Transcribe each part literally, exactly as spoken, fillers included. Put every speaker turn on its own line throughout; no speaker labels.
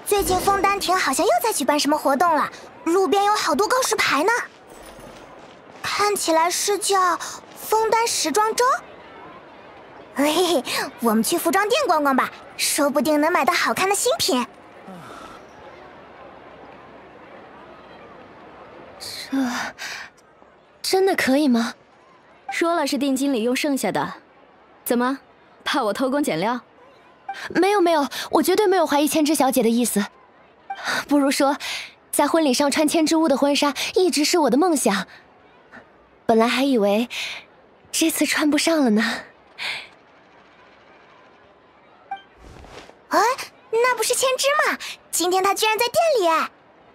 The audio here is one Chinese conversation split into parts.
最近枫丹亭好像又在举办什么活动了，路边有好多告示牌呢。看起来是叫枫丹时装周。嘿嘿，我们去服装店逛逛吧，说不定能买到好看的新品。
这真的可以吗？
说了是定金里用剩下的，怎么，怕我偷工减料？
没有没有，我绝对没有怀疑千之小姐的意思。不如说，在婚礼上穿千之屋的婚纱一直是我的梦想。本来还以为这次穿不上了呢。
哎，那不是千之吗？今天她居然在店里。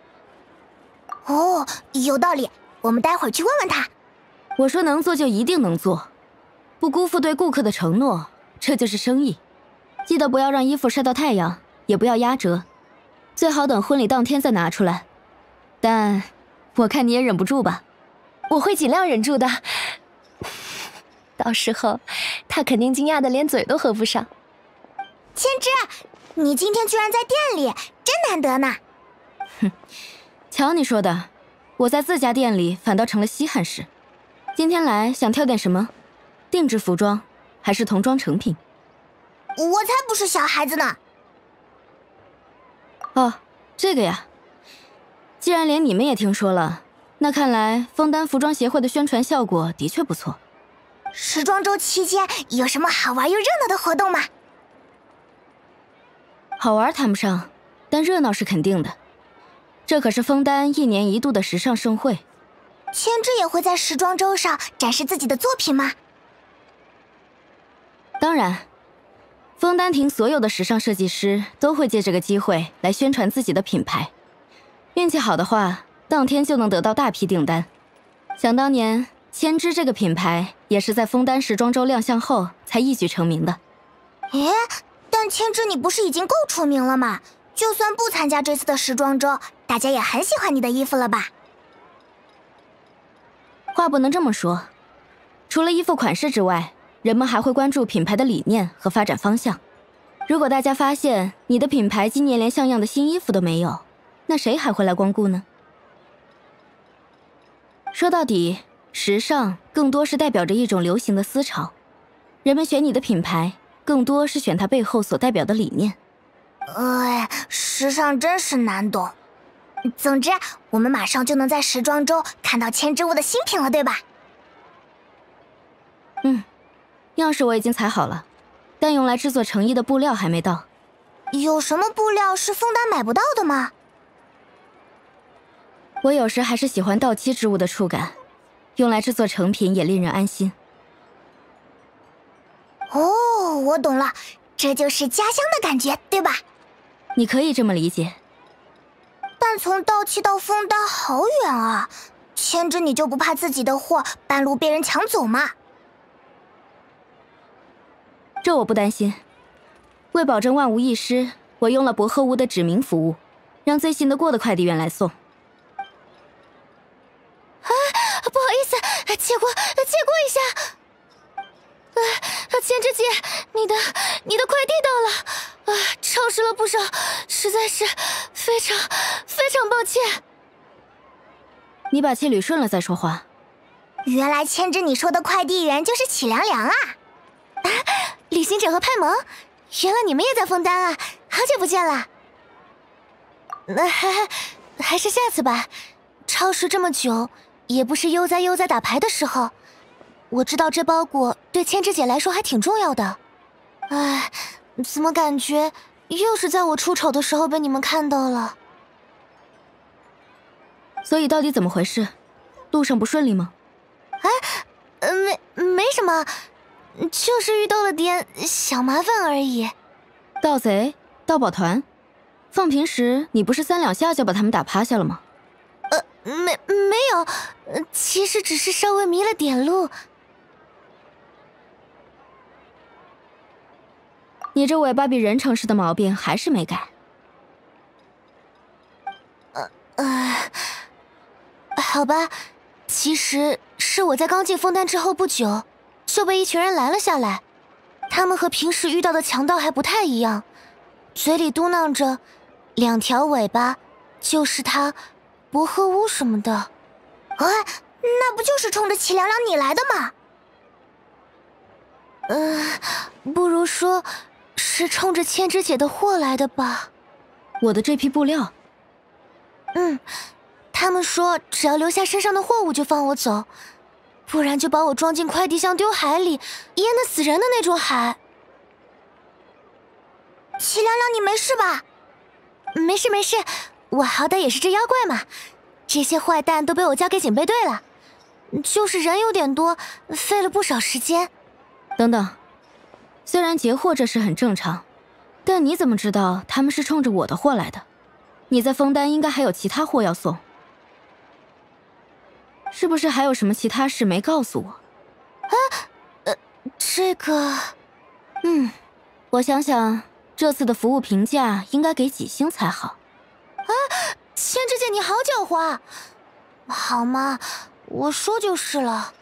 哦，有道理，我们待会儿去问问她。
我说能做就一定能做，不辜负对顾客的承诺，这就是生意。记得不要让衣服晒到太阳，也不要压折，最好等婚礼当天再拿出来。但我看你也忍不住吧？
我会尽量忍住的。到时候他肯定惊讶的连嘴都合不上。
千之，你今天居然在店里，真难得呢。
哼，瞧你说的，我在自家店里反倒成了稀罕事。今天来想挑点什么？定制服装，还是童装成品？
我才不是小孩子呢。
哦，这个呀。既然连你们也听说了，那看来枫丹服装协会的宣传效果的确不错。
时装周期间有什么好玩又热闹的活动吗？
好玩谈不上，但热闹是肯定的。这可是枫丹一年一度的时尚盛会。
千之也会在时装周上展示自己的作品吗？
当然，枫丹亭所有的时尚设计师都会借这个机会来宣传自己的品牌。运气好的话，当天就能得到大批订单。想当年，千之这个品牌也是在枫丹时装周亮相后才一举成名的。
诶，但千之你不是已经够出名了吗？就算不参加这次的时装周，大家也很喜欢你的衣服了吧？
话不能这么说，除了衣服款式之外，人们还会关注品牌的理念和发展方向。如果大家发现你的品牌今年连像样的新衣服都没有，那谁还会来光顾呢？说到底，时尚更多是代表着一种流行的思潮，人们选你的品牌，更多是选它背后所代表的理念。
哎，时尚真是难懂。总之，我们马上就能在时装周看到千之屋的新品了，对吧？
嗯，样式我已经裁好了，但用来制作成衣的布料还没到。
有什么布料是枫丹买不到的吗？
我有时还是喜欢到期织物的触感，用来制作成品也令人安心。
哦，我懂了，这就是家乡的感觉，对吧？
你可以这么理解。
但从稻期到枫丹好远啊，千之你就不怕自己的货半路被人抢走吗？
这我不担心。为保证万无一失，我用了博鹤屋的指名服务，让最信得过的快递员来送。
啊，不好意思，借过，借过一下。啊，千之姐，你的你的快递到了，啊，超时了不少，实在是非常非常抱歉。
你把气捋顺了再说话。
原来千之你说的快递员就是启凉凉啊！
啊，旅行者和派蒙，原来你们也在枫丹啊，好久不见了。那还还是下次吧，超时这么久，也不是悠哉悠哉打牌的时候。我知道这包裹对千之姐来说还挺重要的，唉，怎么感觉又是在我出丑的时候被你们看到了？
所以到底怎么回事？路上不顺利吗？
哎，呃，没没什么，就是遇到了点小麻烦而已。
盗贼、盗宝团，放平时你不是三两下就把他们打趴下了吗？
呃，没没有，其实只是稍微迷了点路。
你这尾巴比人诚实的毛病还是没改。
呃呃，好吧，其实是我在刚进枫丹之后不久，就被一群人拦了下来。他们和平时遇到的强盗还不太一样，嘴里嘟囔着两条尾巴，就是它，薄荷屋什么的。
哎，那不就是冲着齐凉凉你来的吗？
呃，不如说是冲着千枝姐的货来的吧。
我的这批布料。
嗯，他们说只要留下身上的货物就放我走，不然就把我装进快递箱丢海里，淹得死人的那种海。
齐凉凉，你没事吧？
没事没事，我好歹也是只妖怪嘛。这些坏蛋都被我交给警备队了，就是人有点多，费了不少时间。
等等，虽然劫货这事很正常，但你怎么知道他们是冲着我的货来的？你在枫丹应该还有其他货要送，是不是还有什么其他事没告诉我？
啊，呃，这个……
嗯，我想想，这次的服务评价应该给几星才好。
啊，千枝姐你好狡猾！好嘛，我说就是了。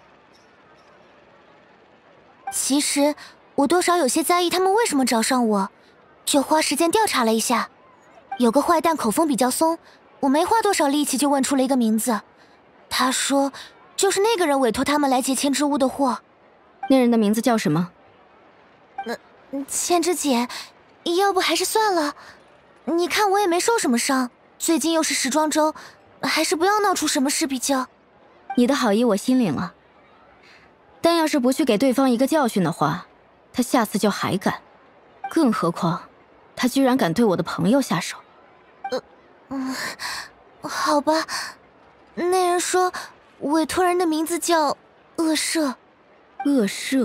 其实我多少有些在意他们为什么找上我，就花时间调查了一下。有个坏蛋口风比较松，我没花多少力气就问出了一个名字。他说，就是那个人委托他们来劫千枝屋的货。
那人的名字叫什么？
呃，千枝姐，要不还是算了。你看我也没受什么伤，最近又是时装周，还是不要闹出什么事比较。
你的好意我心领了，但要是不去给对方一个教训的话，他下次就还敢。更何况，他居然敢对我的朋友下手。
呃，嗯，好吧。那人说，委托人的名字叫恶社。
恶社，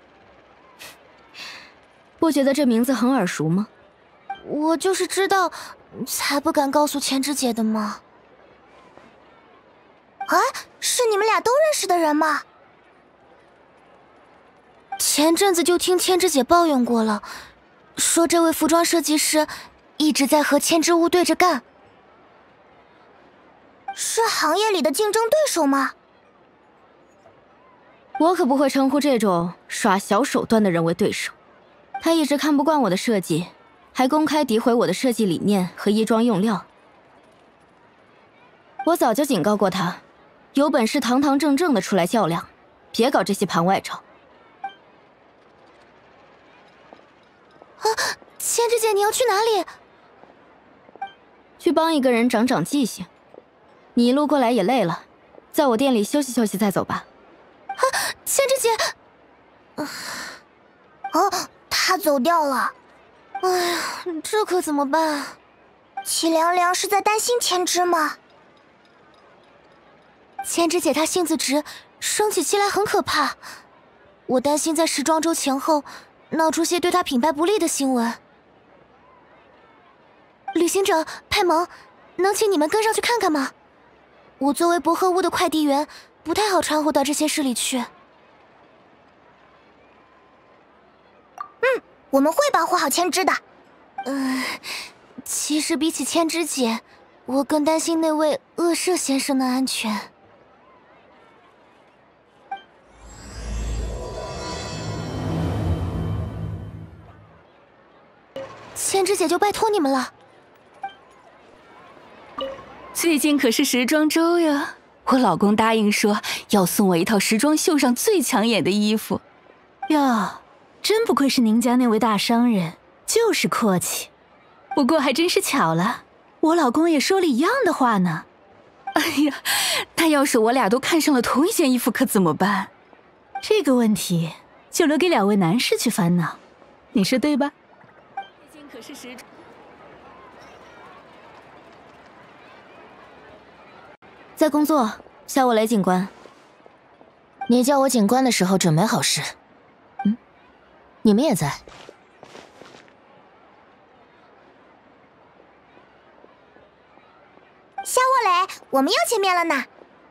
不觉得这名字很耳熟吗？
我就是知道，才不敢告诉千枝姐的嘛。
啊，是你们俩都认识的人吗？
前阵子就听千枝姐抱怨过了，说这位服装设计师一直在和千枝屋对着干。
是行业里的竞争对手吗？
我可不会称呼这种耍小手段的人为对手。他一直看不惯我的设计，还公开诋毁我的设计理念和衣装用料。我早就警告过他，有本事堂堂正正的出来较量，别搞这些盘外招。
啊，千枝姐，你要去哪里？
去帮一个人长长记性。你一路过来也累了，在我店里休息休息再走吧。
啊，千枝姐，
啊，哦，他走掉了。
哎呀，这可怎么办？
齐凉凉是在担心千枝吗？
千枝姐她性子直，生起气来很可怕。我担心在时装周前后闹出些对她品牌不利的新闻。旅行者派蒙，能请你们跟上去看看吗？我作为薄荷屋的快递员，不太好掺和到这些事里去。
嗯，我们会保护好千枝的。
嗯、呃，其实比起千枝姐，我更担心那位恶社先生的安全。千枝姐就拜托你们了。
最近可是时装周呀，我老公答应说要送我一套时装秀上最抢眼的衣服。
哟，真不愧是您家那位大商人，就是阔气。不过还真是巧了，我老公也说了一样的话呢。
哎呀，那要是我俩都看上了同一件衣服可怎么办？
这个问题就留给两位男士去烦恼，你说对吧？
最近可是时装。
在工作，叫我雷警官。
你叫我警官的时候准没好事。嗯，你们也在。
夏沃雷，我们又见面了呢。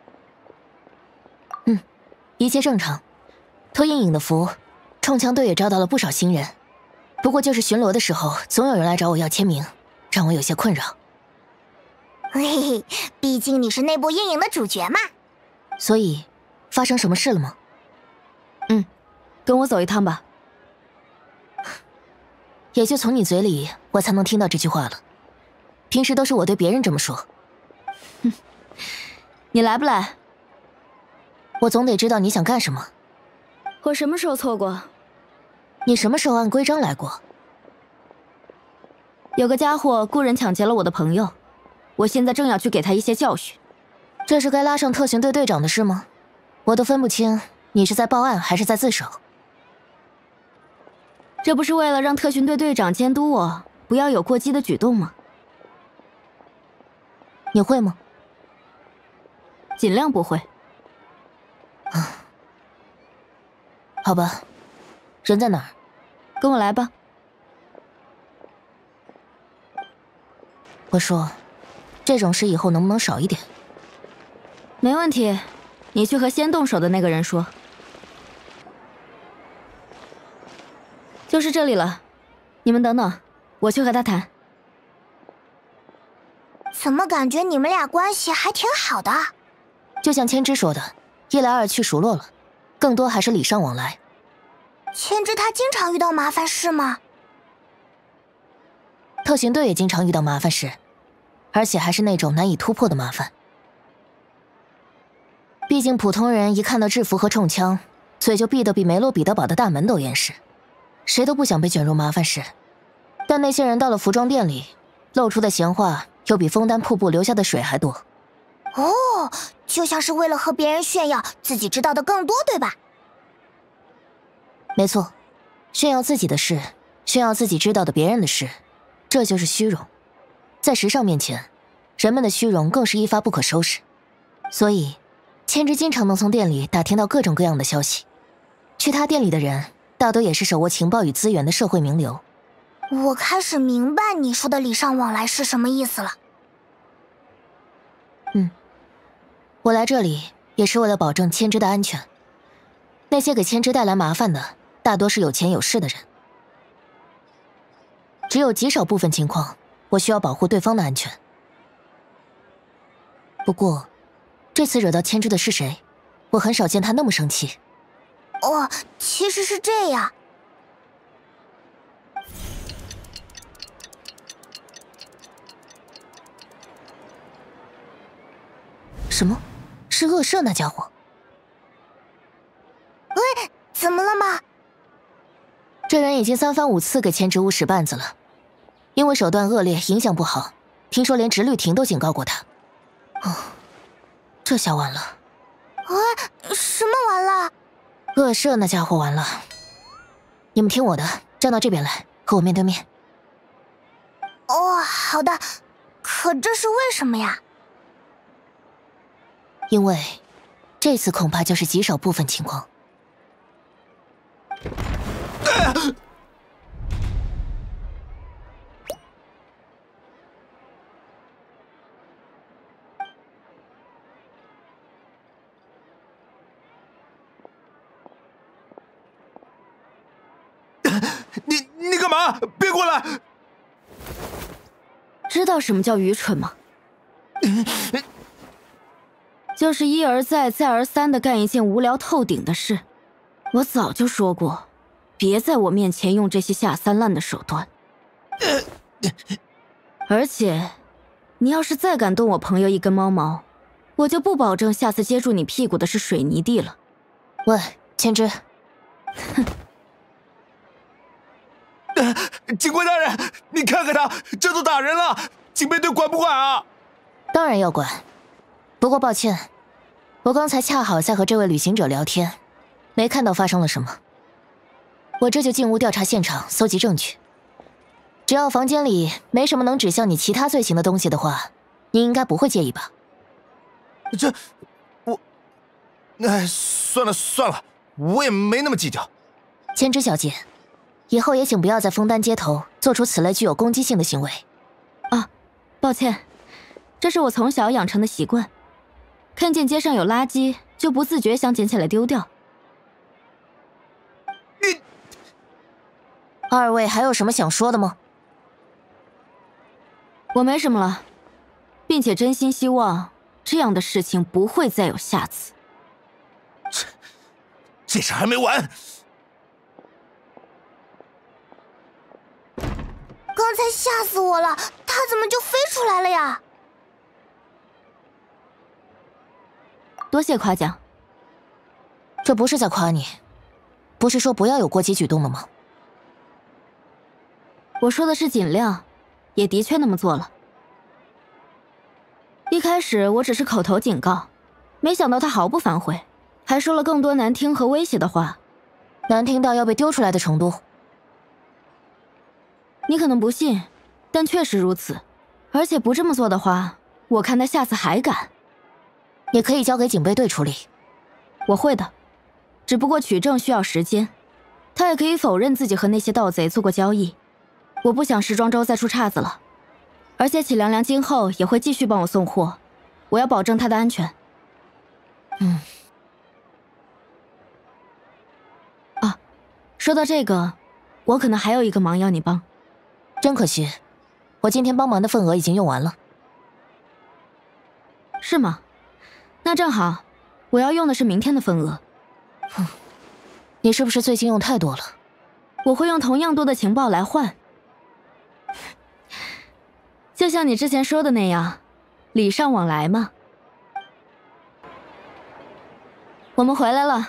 嗯，一切正常。脱阴影的福，冲枪队也招到了不少新人。不过就是巡逻的时候，总有人来找我要签名，让我有些困扰。
嘿嘿，毕竟你是那部阴影的主角嘛。
所以，发生什么事了吗？
嗯，跟我走一趟吧。
也就从你嘴里，我才能听到这句话了。 平时都是我对别人这么说。
哼，你来不来？
我总得知道你想干什么。
我什么时候错过？
你什么时候按规章来过？
有个家伙雇人抢劫了我的朋友，我现在正要去给他一些教训。
这是该拉上特巡队队长的事吗？我都分不清你是在报案还是在自首。
这不是为了让特巡队队长监督我，不要有过激的举动吗？
你会吗？
尽量不会。
啊，好吧，人在哪儿？
跟我来吧。
我说，这种事以后能不能少一点？
没问题，你去和先动手的那个人说。就是这里了，你们等等，我去和他谈。
怎么感觉你们俩关系还挺好的？
就像千枝说的，一来二去熟络了，更多还是礼尚往来。
千枝她经常遇到麻烦事吗？
特巡队也经常遇到麻烦事，而且还是那种难以突破的麻烦。毕竟普通人一看到制服和冲枪，嘴就闭得比梅洛彼得堡的大门都严实，谁都不想被卷入麻烦事。但那些人到了服装店里，露出的闲话又比枫丹瀑布流下的水还多。
哦，就像是为了和别人炫耀自己知道的更多，对吧？
没错，炫耀自己的事，炫耀自己知道的别人的事，这就是虚荣。在时尚面前，人们的虚荣更是一发不可收拾。所以千枝经常能从店里打听到各种各样的消息。去他店里的人大多也是手握情报与资源的社会名流。
我开始明白你说的礼尚往来是什么意思了。
嗯，我来这里也是为了保证千枝的安全。那些给千枝带来麻烦的大多是有钱有势的人，只有极少部分情况我需要保护对方的安全。不过这次惹到千枝的是谁？我很少见他那么生气。
哦，其实是这样。
什么？是恶社那家伙？
喂，怎么了吗？
这人已经三番五次给千枝屋使绊子了，因为手段恶劣，影响不好。听说连直律庭都警告过他。哦，这下完了。
喂，什么完了？
恶社那家伙完了。你们听我的，站到这边来，和我面对面。
哦，好的。可这是为什么呀？
因为这次恐怕就是极少部分情况。呃
你你干嘛？别过来！
知道什么叫愚蠢吗？就是一而再再而三的干一件无聊透顶的事。我早就说过，别在我面前用这些下三滥的手段。而且，你要是再敢动我朋友一根猫毛，我就不保证下次接住你屁股的是水泥地了。
喂，千枝。
哼。
警官大人，你看看他，这都打人了，警备队管不管啊？
当然要管。不过抱歉，我刚才恰好在和这位旅行者聊天，没看到发生了什么。我这就进屋调查现场，搜集证据。只要房间里没什么能指向你其他罪行的东西的话，你应该不会介意吧？
这，我，哎，算了算了，我也没那么计较。
千枝小姐，以后也请不要在枫丹街头做出此类具有攻击性的行为。
啊，抱歉，这是我从小养成的习惯。看见街上有垃圾，就不自觉想捡起来丢掉。
你，
二位还有什么想说的吗？
我没什么了，并且真心希望这样的事情不会再有下次。
这，这事还没完。
刚才吓死我了，他它怎么就飞出来了呀？
多谢夸奖。
这不是在夸你，不是说不要有过激举动了吗？
我说的是尽量，也的确那么做了。一开始我只是口头警告，没想到他毫不反悔，还说了更多难听和威胁的话，
难听到要被丢出来的程度。
你可能不信，但确实如此。而且不这么做的话，我看他下次还敢。
也可以交给警备队处理。
我会的，只不过取证需要时间。他也可以否认自己和那些盗贼做过交易。我不想时装周再出岔子了。而且启凉凉今后也会继续帮我送货，我要保证他的安全。
嗯。
啊，说到这个，我可能还有一个忙要你帮。
真可惜，我今天帮忙的份额已经用完了。
是吗？那正好，我要用的是明天的份额。
哼，你是不是最近用太多了？
我会用同样多的情报来换。就像你之前说的那样，礼尚往来嘛。我们回来了。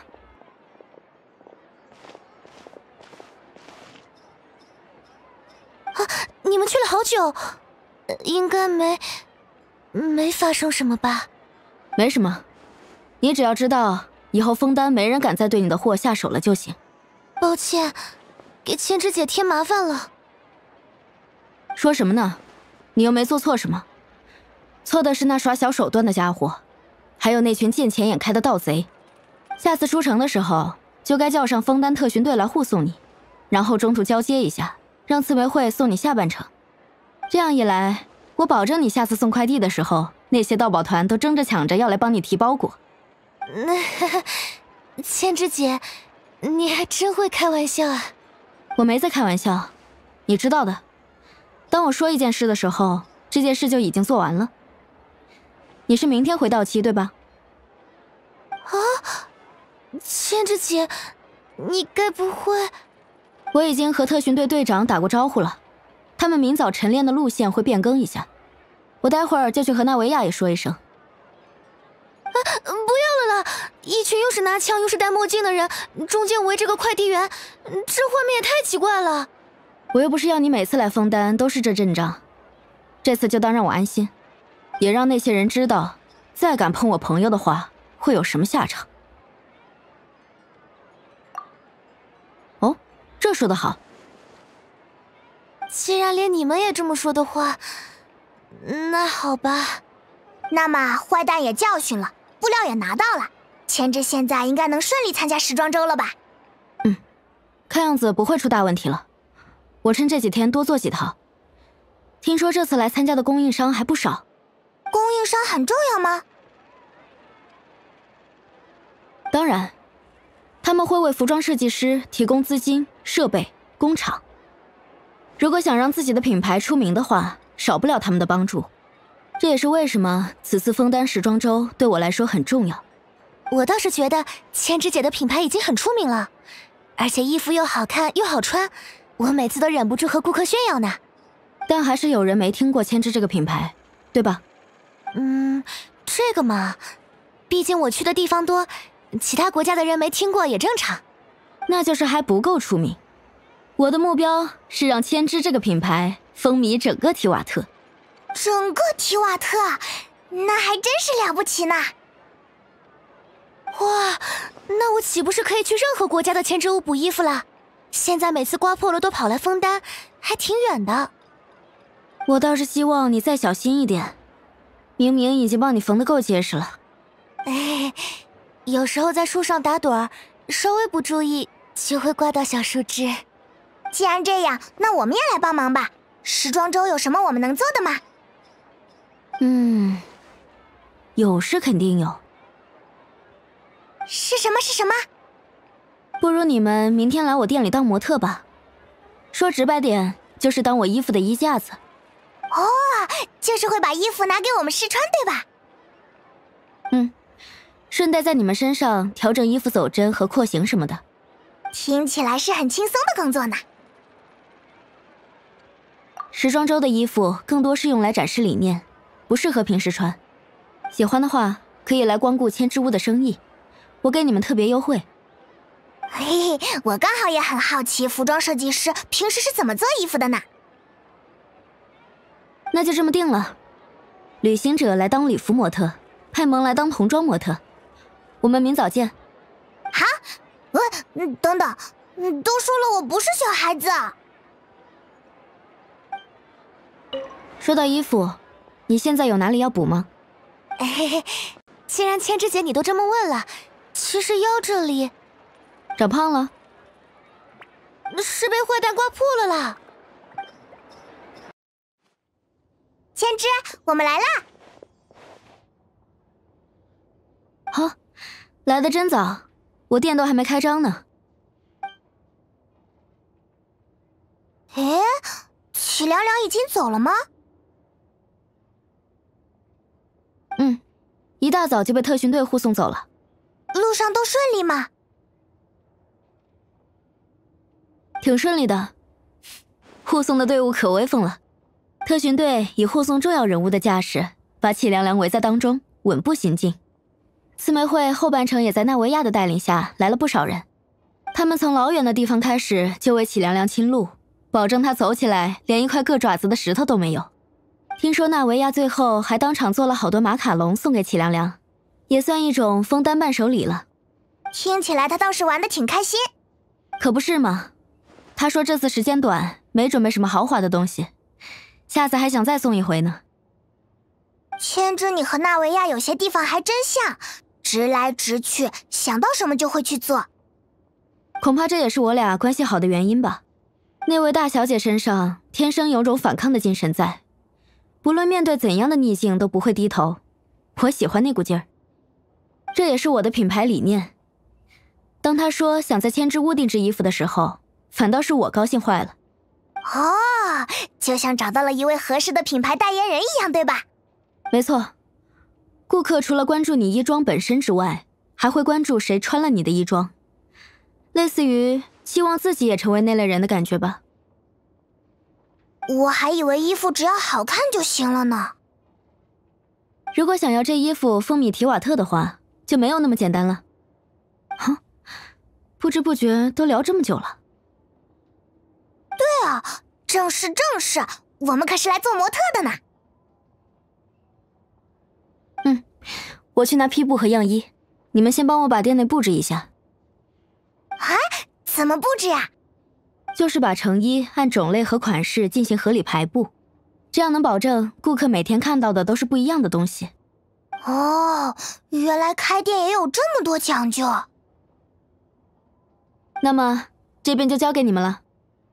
啊，你们去了好久，应该没没发生什么吧？
没什么，你只要知道以后枫丹没人敢再对你的货下手了就行。
抱歉，给千枝姐添麻烦了。
说什么呢？你又没做错什么，错的是那耍小手段的家伙，还有那群见钱眼开的盗贼。下次出城的时候，就该叫上枫丹特巡队来护送你，然后中途交接一下，让刺梅会送你下半程。这样一来，我保证你下次送快递的时候，那些盗宝团都争着抢着要来帮你提包裹。
那千枝姐，你还真会开玩笑啊！
我没在开玩笑，你知道的。当我说一件事的时候，这件事就已经做完了。你是明天回到期对吧？
啊，千枝姐，你该不会……
我已经和特巡队队长打过招呼了，他们明早晨练的路线会变更一下。我待会儿就去和纳维亚也说一声。
啊，不要了啦！一群又是拿枪又是戴墨镜的人，中间围着个快递员，这画面也太奇怪了。
我又不是要你每次来枫丹都是这阵仗，这次就当让我安心，也让那些人知道，再敢碰我朋友的话，会有什么下场。哦，这说得好。
既然连你们也这么说的话，那好吧。
那么坏蛋也教训了，布料也拿到了，千枝现在应该能顺利参加时装周了吧？
嗯，看样子不会出大问题了。我趁这几天多做几套。听说这次来参加的供应商还不少。
供应商很重要吗？
当然，他们会为服装设计师提供资金、设备、工厂。如果想让自己的品牌出名的话，少不了他们的帮助。这也是为什么此次枫丹时装周对我来说很重要。
我倒是觉得千枝姐的品牌已经很出名了，而且衣服又好看又好穿，我每次都忍不住和顾客炫耀呢。
但还是有人没听过千枝这个品牌，对吧？
嗯，这个嘛，毕竟我去的地方多，其他国家的人没听过也正常。
那就是还不够出名。我的目标是让千枝这个品牌风靡整个提瓦特。
整个提瓦特，那还真是了不起呢！
哇，那我岂不是可以去任何国家的千织屋补衣服了？现在每次刮破了都跑来枫丹，还挺远的。
我倒是希望你再小心一点，明明已经帮你缝得够结实了。
哎，有时候在树上打盹儿，稍微不注意就会刮到小树枝。
既然这样，那我们也来帮忙吧。时装周有什么我们能做的吗？
嗯，有是肯定有。
是什么？是什么？
不如你们明天来我店里当模特吧。说直白点，就是当我衣服的衣架子。
哦，就是会把衣服拿给我们试穿，对吧？
嗯，顺带在你们身上调整衣服走针和廓形什么的。
听起来是很轻松的工作呢。
时装周的衣服更多是用来展示理念，不适合平时穿。喜欢的话，可以来光顾千之屋的生意，我给你们特别优惠。
嘿嘿，我刚好也很好奇，服装设计师平时是怎么做衣服的呢？
那就这么定了，旅行者来当礼服模特，派蒙来当童装模特。我们明早见。
好，呃，嗯，等等，嗯，都说了我不是小孩子。
说到衣服，你现在有哪里要补吗？
嘿嘿，既然千之姐你都这么问了，其实腰这里
长胖了？
是被坏蛋刮破了啦。
千之，我们来啦！
好，来得真早，我店都还没开张呢。
诶，启凉凉已经走了吗？
嗯，一大早就被特训队护送走了。
路上都顺利吗？
挺顺利的，护送的队伍可威风了。特训队以护送重要人物的架势，把启凉凉围在当中，稳步行进。刺玫会后半程也在纳维亚的带领下来了不少人，他们从老远的地方开始就为启凉凉清路，保证他走起来连一块硌爪子的石头都没有。听说纳维亚最后还当场做了好多马卡龙送给启凉凉，也算一种枫丹伴手礼了。
听起来他倒是玩得挺开心。
可不是嘛，他说这次时间短，没准备什么豪华的东西，下次还想再送一回呢。
千之，你和纳维亚有些地方还真像，直来直去，想到什么就会去做。
恐怕这也是我俩关系好的原因吧。那位大小姐身上天生有种反抗的精神在，不论面对怎样的逆境都不会低头。我喜欢那股劲儿，这也是我的品牌理念。当她说想在千之屋定制衣服的时候，反倒是我高兴坏了。
哦，就像找到了一位合适的品牌代言人一样，对吧？
没错，顾客除了关注你衣装本身之外，还会关注谁穿了你的衣装，类似于希望自己也成为那类人的感觉吧。
我还以为衣服只要好看就行了呢。
如果想要这衣服风靡提瓦特的话，就没有那么简单了。哼，不知不觉都聊这么久了。
对啊，正是正是，我们可是来做模特的呢。
嗯，我去拿坯布和样衣，你们先帮我把店内布置一下。
啊？怎么布置呀？
就是把成衣按种类和款式进行合理排布，这样能保证顾客每天看到的都是不一样的东西。
哦，原来开店也有这么多讲究。
那么这边就交给你们了。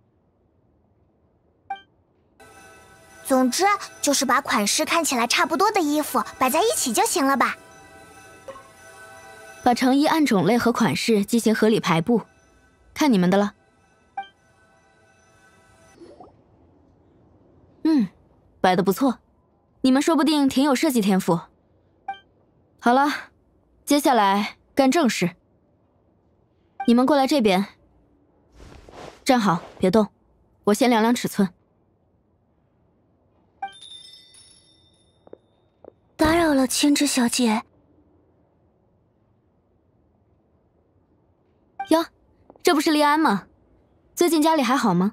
总之就是把款式看起来差不多的衣服摆在一起就行了吧？
把成衣按种类和款式进行合理排布，看你们的了。嗯，摆得不错，你们说不定挺有设计天赋。好了，接下来干正事。你们过来这边，站好，别动，我先量量尺寸。
打扰了，千之小姐。
哟，这不是利安吗？最近家里还好吗？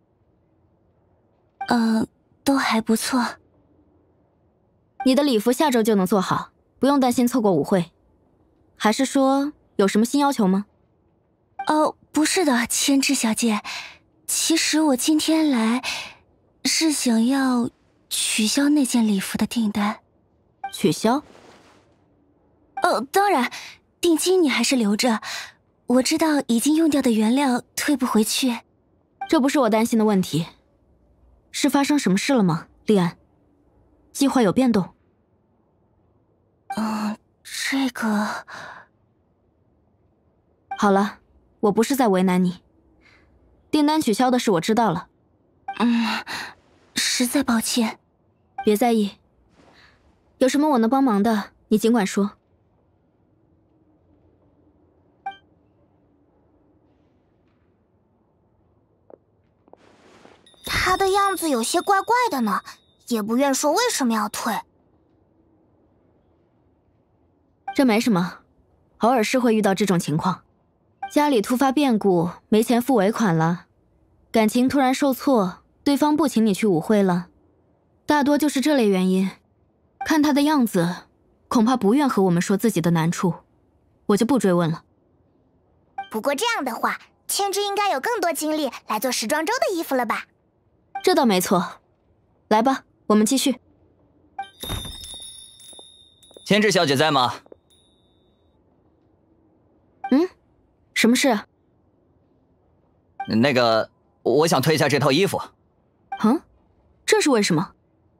呃，都还不错。
你的礼服下周就能做好，不用担心错过舞会。还是说有什么新要求吗？
哦，不是的，千之小姐，其实我今天来是想要取消那件礼服的订单。
取消？
哦，当然，定金你还是留着。我知道已经用掉的原料退不回去。
这不是我担心的问题。是发生什么事了吗，利安？计划有变动？
嗯，这个……
好了，我不是在为难你。订单取消的事我知道了。
嗯，实在抱歉。
别在意。有什么我能帮忙的，你尽管说。
他他的样子有些怪怪的呢，也不愿说为什么要退。
这没什么，偶尔是会遇到这种情况，家里突发变故，没钱付尾款了，感情突然受挫，对方不请你去舞会了，大多就是这类原因。看他的样子，恐怕不愿和我们说自己的难处，我就不追问了。
不过这样的话，千之应该有更多精力来做时装周的衣服了吧？
这倒没错。来吧，我们继续。
千之小姐在吗？
嗯，什么事？
那个，我想退下这套衣服。
嗯，这是为什么？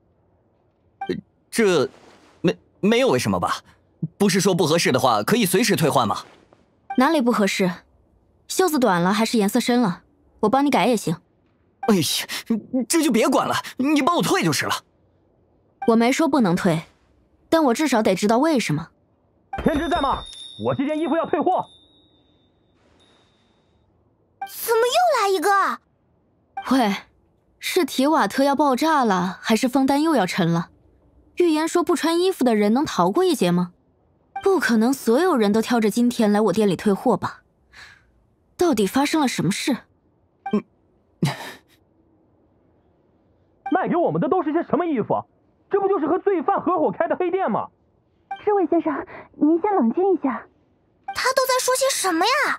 这，没没有为什么吧？不是说不合适的话可以随时退换吗？
哪里不合适？袖子短了还是颜色深了？我帮你改也行。
哎呀，这就别管了，你帮我退就是了。
我没说不能退，但我至少得知道为什么。
天之在吗？我这件衣服要退货。
怎么又来一个？
喂，是提瓦特要爆炸了，还是枫丹又要沉了？预言说不穿衣服的人能逃过一劫吗？不可能所有人都挑着今天来我店里退货吧？到底发生了什么事？
嗯，卖给我们的都是些什么衣服？这不就是和罪犯合伙开的黑店吗？
这位先生，您先冷静一下。
他都在说些什么呀？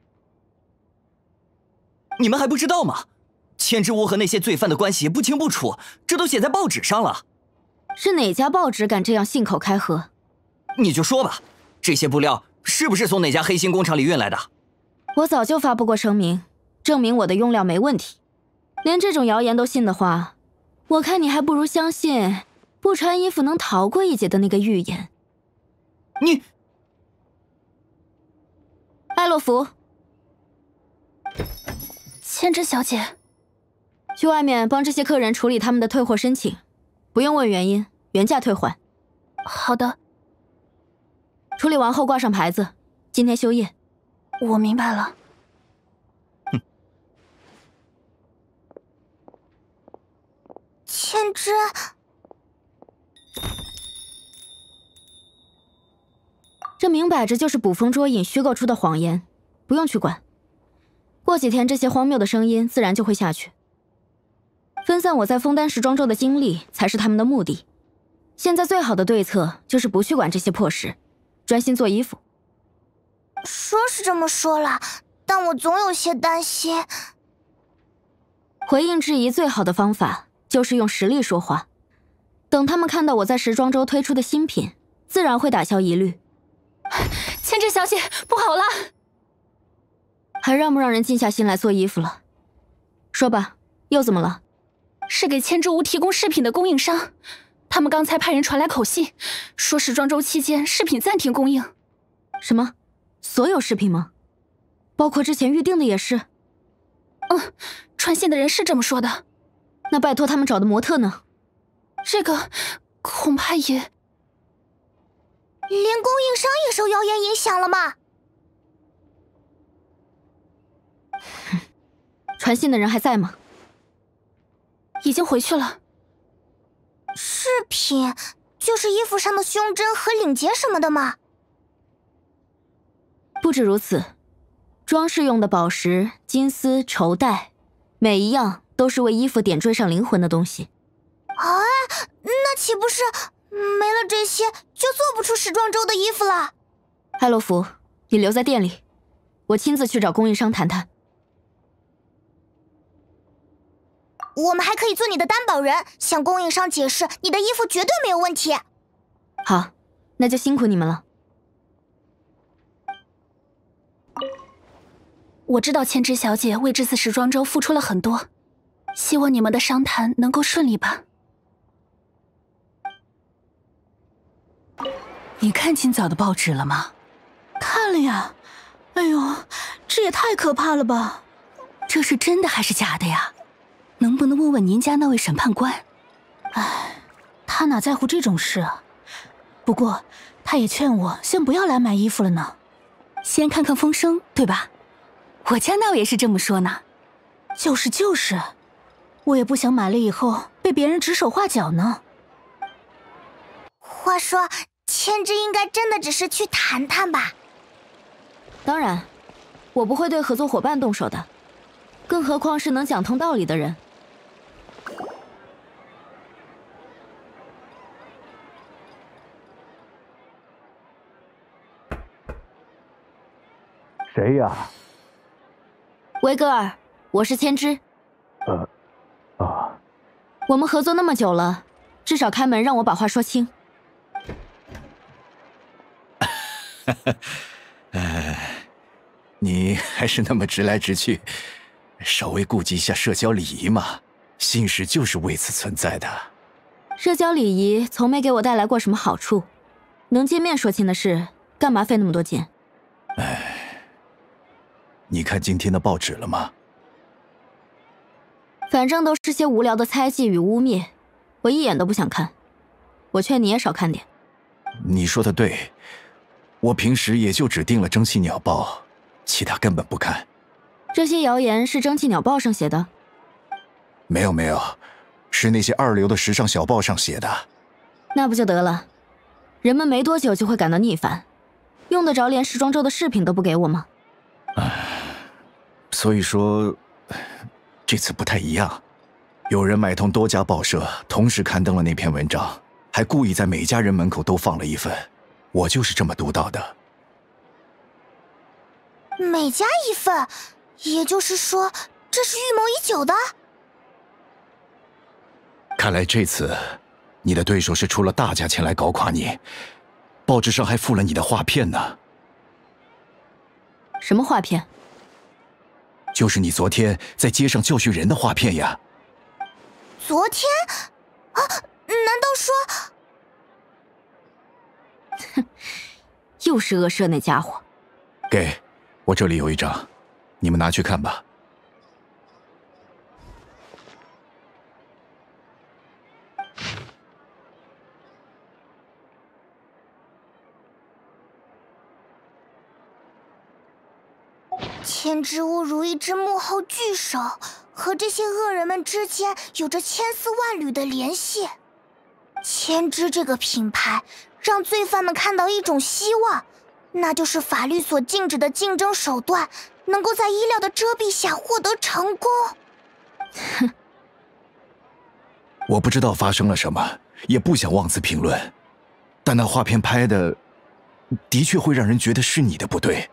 你们还不知道吗？千之屋和那些罪犯的关系不清不楚，这都写在报纸上了。
是哪家报纸敢这样信口开河？
你就说吧，这些布料是不是从哪家黑心工厂里运来的？
我早就发布过声明，证明我的用料没问题。连这种谣言都信的话，我看你还不如相信不穿衣服能逃过一劫的那个预言。
你，
艾洛弗，
千之小姐，
去外面帮这些客人处理他们的退货申请，不用问原因，原价退还。
好的。
处理完后挂上牌子，今天休业。
我明白了。
哼。
千之，
这明摆着就是捕风捉影、虚构出的谎言，不用去管。过几天这些荒谬的声音自然就会下去。分散我在枫丹时装周的精力才是他们的目的。现在最好的对策就是不去管这些破事，专心做衣服。
说是这么说了，但我总有些担心。
回应质疑最好的方法就是用实力说话。等他们看到我在时装周推出的新品，自然会打消疑虑。
千之小姐，不好了！
还让不让人静下心来做衣服了？说吧，又怎么了？
是给千之屋提供饰品的供应商，他们刚才派人传来口信，说时装周期间饰品暂停供应。
什么？所有饰品吗？包括之前预定的也是？
嗯，传信的人是这么说的。
那拜托他们找的模特呢？
这个恐怕也……连
供应商也受谣言影响了吗？
传信的人还在吗？
已经回去了。
饰品就是衣服上的胸针和领结什么的吗？
不止如此，装饰用的宝石、金丝、绸带，每一样都是为衣服点缀上灵魂的东西。
啊，那岂不是没了这些就做不出时装周的衣服了？
艾洛弗，你留在店里，我亲自去找供应商谈谈。
我们还可以做你的担保人，向供应商解释你的衣服绝对没有问题。
好，那就辛苦你们了。
我知道千之小姐为这次时装周付出了很多，希望你们的商谈能够顺利吧。
你看今早的报纸了吗？
看了呀。哎呦，这也太可怕了吧！
这是真的还是假的呀？能不能问问您家那位审判官？
哎，他哪在乎这种事啊？不过他也劝我先不要来买衣服了呢。
先看看风声，对吧？我家那位也是这么说呢。
就是就是， 我也不想买了以后被别人指手画脚呢。
话说，千之应该真的只是去谈谈吧？
当然，我不会对合作伙伴动手的，更何况是能讲通道理的人。
谁呀？
维格尔，我是千之。
呃，啊，
我们合作那么久了，至少开门让我把话说清。
呃，你还是那么直来直去，稍微顾及一下社交礼仪嘛。信使就是为此存在的。
社交礼仪从没给我带来过什么好处，能见面说清的事，干嘛费那么多劲？
哎，你看今天的报纸了吗？
反正都是些无聊的猜忌与污蔑，我一眼都不想看。我劝你也少看点。
你说的对，我平时也就只订了《蒸汽鸟报》，其他根本不看。
这些谣言是《蒸汽鸟报》上写的？
没有没有，是那些二流的时尚小报上写的。
那不就得了？人们没多久就会感到逆反，用得着连时装周的饰品都不给我吗？
所以说，这次不太一样。有人买通多家报社，同时刊登了那篇文章，还故意在每家人门口都放了一份。我就是这么读到的。
每家一份，也就是说，这是预谋已久的。
看来这次，你的对手是出了大价钱来搞垮你，报纸上还附了你的画片呢。
什么画片？
就是你昨天在街上教训人的画片呀。
昨天？啊？难道说……
哼，又是恶社那家伙。
给，我这里有一张，你们拿去看吧。
千之屋如一只幕后巨手，和这些恶人们之间有着千丝万缕的联系。千之这个品牌让罪犯们看到一种希望，那就是法律所禁止的竞争手段能够在医疗的遮蔽下获得成功。
哼，
我不知道发生了什么，也不想妄自评论，但那画片拍的的确会让人觉得是你的不对。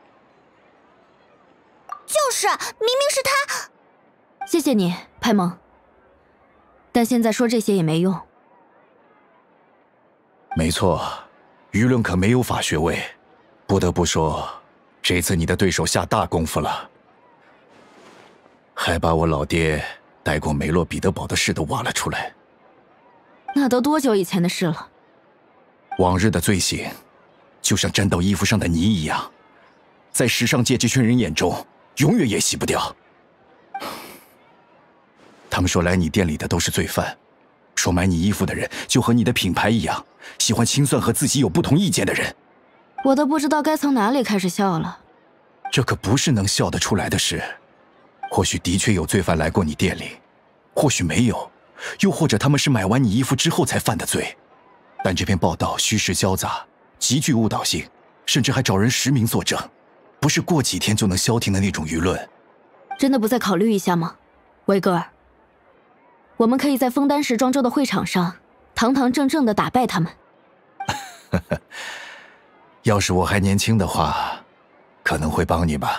就是，明明是他。
谢谢你，派蒙。但现在说这些也没用。
没错，舆论可没有法学位。不得不说，这次你的对手下大功夫了，还把我老爹带过梅洛彼得堡的事都挖了出来。
那都多久以前的事了？
往日的罪行，就像沾到衣服上的泥一样，在时尚界这群人眼中，永远也洗不掉。他们说来你店里的都是罪犯，说买你衣服的人就和你的品牌一样，喜欢清算和自己有不同意见的人。
我都不知道该从哪里开始笑了。
这可不是能笑得出来的事。或许的确有罪犯来过你店里，或许没有，又或者他们是买完你衣服之后才犯的罪。但这篇报道虚实交杂，极具误导性，甚至还找人实名作证，不是过几天就能消停的那种舆论。
真的不再考虑一下吗，维格尔？我们可以在枫丹时装周的会场上堂堂正正地打败他们。
要是我还年轻的话，可能会帮你吧。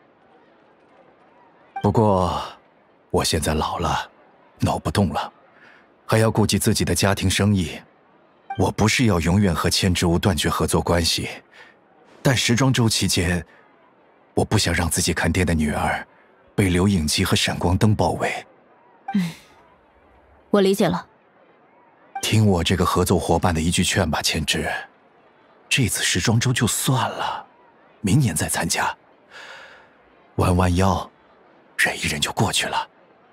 不过我现在老了，脑不动了，还要顾及自己的家庭生意。我不是要永远和千之屋断绝合作关系，但时装周期间，我不想让自己看店的女儿被留影机和闪光灯包围。
嗯，我理解了。
听我这个合作伙伴的一句劝吧，千之，这次时装周就算了，明年再参加。弯弯腰，忍一忍就过去了。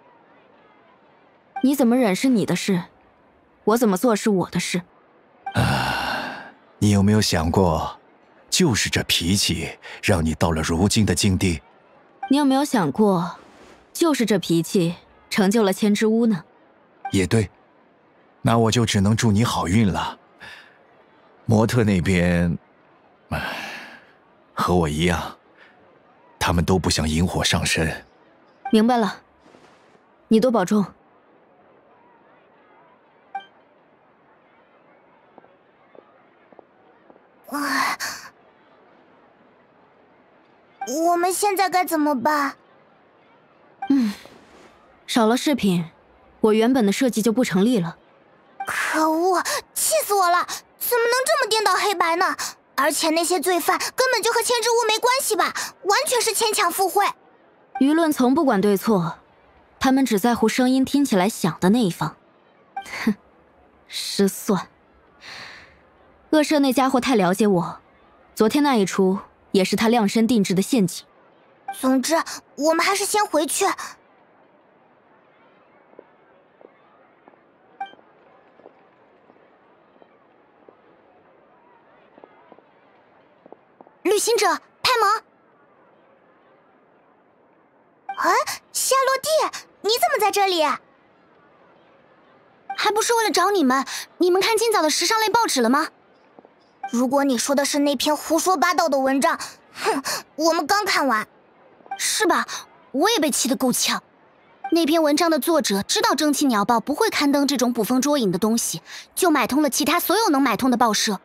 你怎么忍是你的事，我怎么做是我的事。
啊，你有没有想过，就是这脾气让你到了如今的境地？
你有没有想过，就是这脾气成就了千之屋呢。
也对，那我就只能祝你好运了。模特那边，唉，和我一样，他们都不想引火上身。
明白了，你多保重。
啊，我们现在该怎么办？
嗯，少了饰品，我原本的设计就不成立了。
可恶，气死我了！怎么能这么颠倒黑白呢？而且那些罪犯根本就和千之屋没关系吧？完全是牵强附会。
舆论从不管对错，他们只在乎声音听起来响的那一方。哼，失算。恶社那家伙太了解我，昨天那一出也是他量身定制的陷阱。
总之，我们还是先回去。旅行者，派蒙。哎，夏洛蒂，你怎么在这里？还不是为了找你们。你们看今早的时尚类报纸了吗？如果你说的是那篇胡说八道的文章，哼，我们刚看完。是吧？我也被气得够呛。那篇文章的作者知道《蒸汽鸟报》不会刊登这种捕风捉影的东西，就买通了其他所有能买通的报社。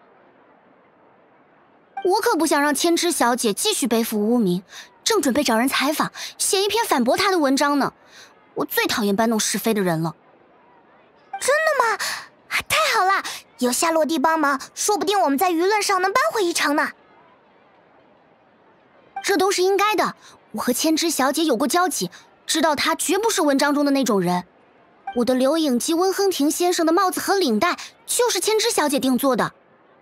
我可不想让千枝小姐继续背负污名，正准备找人采访，写一篇反驳她的文章呢。我最讨厌搬弄是非的人了。真的吗？太好了，有夏洛蒂帮忙，说不定我们在舆论上能扳回一城呢。这都是应该的，我和千枝小姐有过交集，知道她绝不是文章中的那种人。我的刘影及温亨廷先生的帽子和领带就是千枝小姐定做的。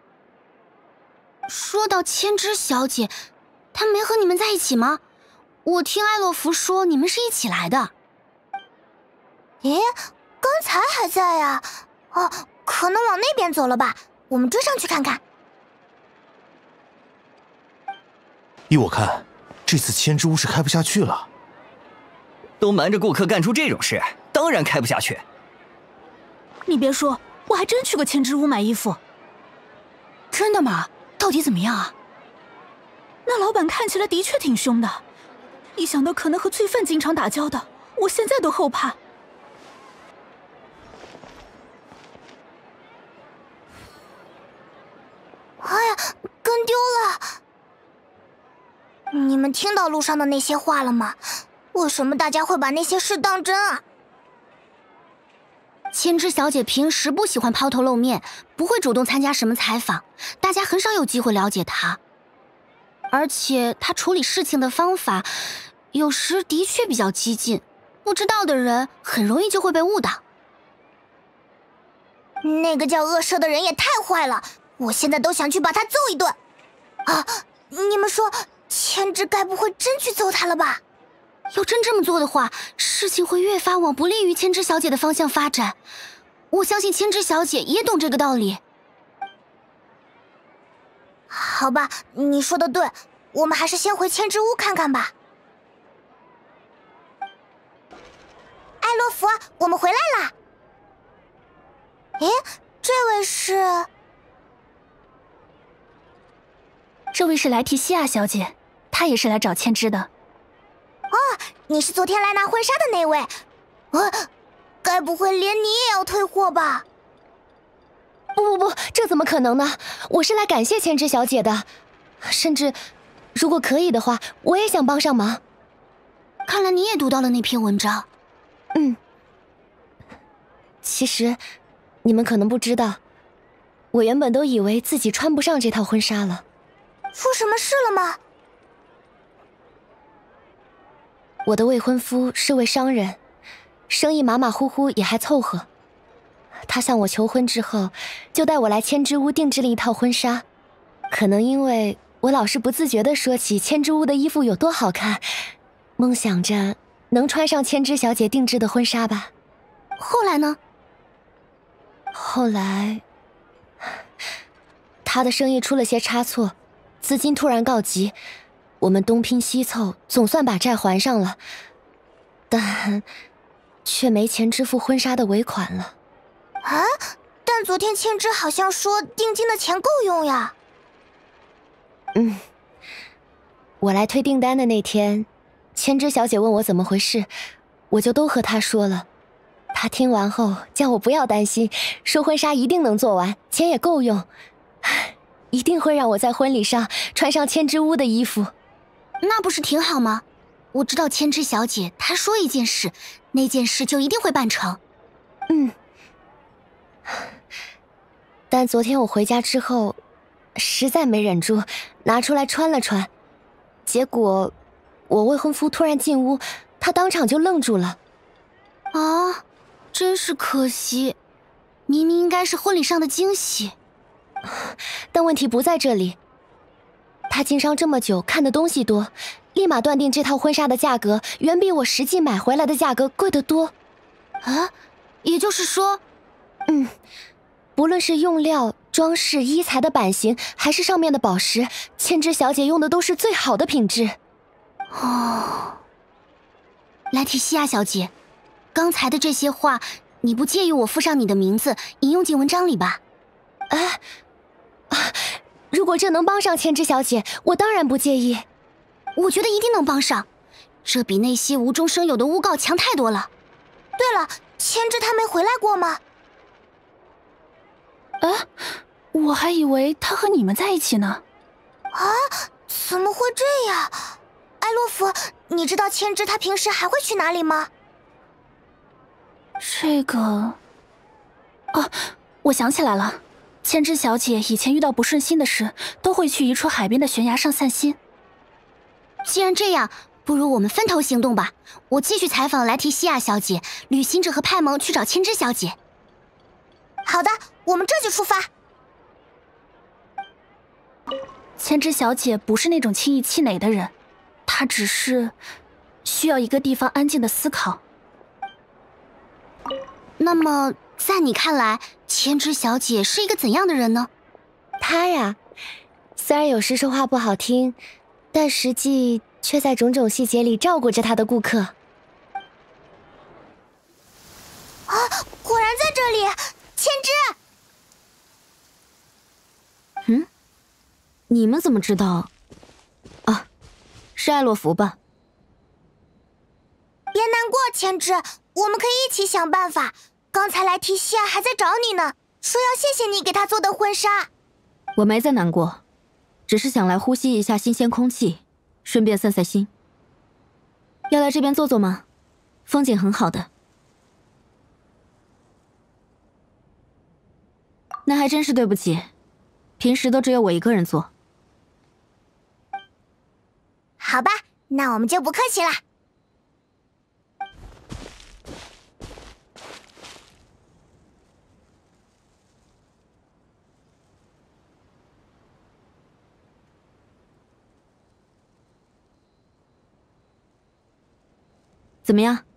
说到千枝小姐，她没和你们在一起吗？我听艾洛弗说你们是一起来的。咦，刚才还在呀？哦，可能往那边走了吧，我们追上去看看。
依我看，这次千之屋是开不下去了。
都瞒着顾客干出这种事，当然开不下去。
你别说，我还真去过千之屋买衣服。
真的吗？到底怎么样啊？
那老板看起来的确挺凶的，一想到可能和罪犯经常打交道，我现在都后怕。
哎呀，跟丢了！你们听到路上的那些话了吗？为什么大家会把那些事当真啊？千枝小姐平时不喜欢抛头露面，不会主动参加什么采访，大家很少有机会了解她。而且她处理事情的方法，有时的确比较激进，不知道的人很容易就会被误导。那个叫恶社的人也太坏了，我现在都想去把他揍一顿。啊，你们说，千枝该不会真去揍他了吧？要真这么做的话，事情会越发往不利于千枝小姐的方向发展。我相信千枝小姐也懂这个道理。好吧，你说的对，我们还是先回千枝屋看看吧。艾洛弗，我们回来啦！诶，这位是……
这位是莱提西亚小姐，她也是来找千枝的。
哦，你是昨天来拿婚纱的那位。啊，该不会连你也要退货吧？
不不不，这怎么可能呢？我是来感谢千枝小姐的，甚至，如果可以的话，我也想帮上忙。
看来你也读到了那篇文章。
嗯。其实，你们可能不知道，我原本都以为自己穿不上这套婚纱了。
出什么事了吗？
我的未婚夫是位商人，生意马马虎虎也还凑合。他向我求婚之后，就带我来千枝屋定制了一套婚纱。可能因为我老是不自觉地说起千枝屋的衣服有多好看，梦想着能穿上千枝小姐定制的婚纱吧。
后来呢？
后来，他的生意出了些差错，资金突然告急。我们东拼西凑，总算把债还上了，但却没钱支付婚纱的尾款了。
啊？但昨天千枝好像说定金的钱够用呀。
嗯，我来推订单的那天，千枝小姐问我怎么回事，我就都和她说了。她听完后叫我不要担心，说婚纱一定能做完，钱也够用，一定会让我在婚礼上穿上千枝屋的衣服。
那不是挺好吗？我知道千枝小姐，她说一件事，那件事就一定会办成。
嗯。但昨天我回家之后，实在没忍住，拿出来穿了穿，结果我未婚夫突然进屋，他当场就愣住了。
啊，真是可惜，明明应该是婚礼上的惊喜。
但问题不在这里。他经商这么久，看的东西多，立马断定这套婚纱的价格远比我实际买回来的价格贵得多。
啊，也就是说，
嗯，不论是用料、装饰、衣材的版型，还是上面的宝石，千枝小姐用的都是最好的品质。
哦，莱提西亚小姐，刚才的这些话，你不介意我附上你的名字，引用进文章里吧？
哎，啊，如果这能帮上千枝小姐，我当然不介意。
我觉得一定能帮上，这比那些无中生有的诬告强太多了。
对了，千枝她没回来过吗？
啊，我还以为他和你们在一起呢。
啊，怎么会这样？艾洛弗，你知道千枝她平时还会去哪里吗？
这个……哦，我想起来了，千枝小姐以前遇到不顺心的事，都会去一处海边的悬崖上散心。
既然这样，不如我们分头行动吧。我继续采访莱提西亚小姐，旅行者和派蒙去找千枝小姐。
好的，我们这就出发。
千枝小姐不是那种轻易气馁的人，她只是需要一个地方安静的思考。
那么，在你看来，千枝小姐是一个怎样的人呢？
她呀，虽然有时说话不好听，但实际却在种种细节里照顾着她的顾客。
啊，果然在这里，千枝。
嗯，你们怎么知道？啊，是艾洛弗吧？
别难过，千枝，我们可以一起想办法。刚才莱提西亚还在找你呢，说要谢谢你给他做的婚纱。
我没在难过，只是想来呼吸一下新鲜空气，顺便散散心。要来这边坐坐吗？风景很好的。那还真是对不起，平时都只有我一个人坐。
好吧，那我们就不客气了。
怎么样？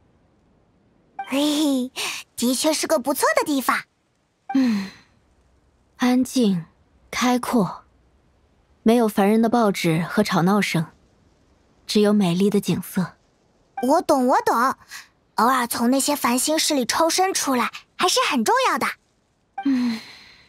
嘿，的确是个不错的地方。
嗯，安静、开阔，没有烦人的报纸和吵闹声，只有美丽的景色。
我懂，我懂，偶尔从那些烦心事里抽身出来，还是很重要的。
嗯，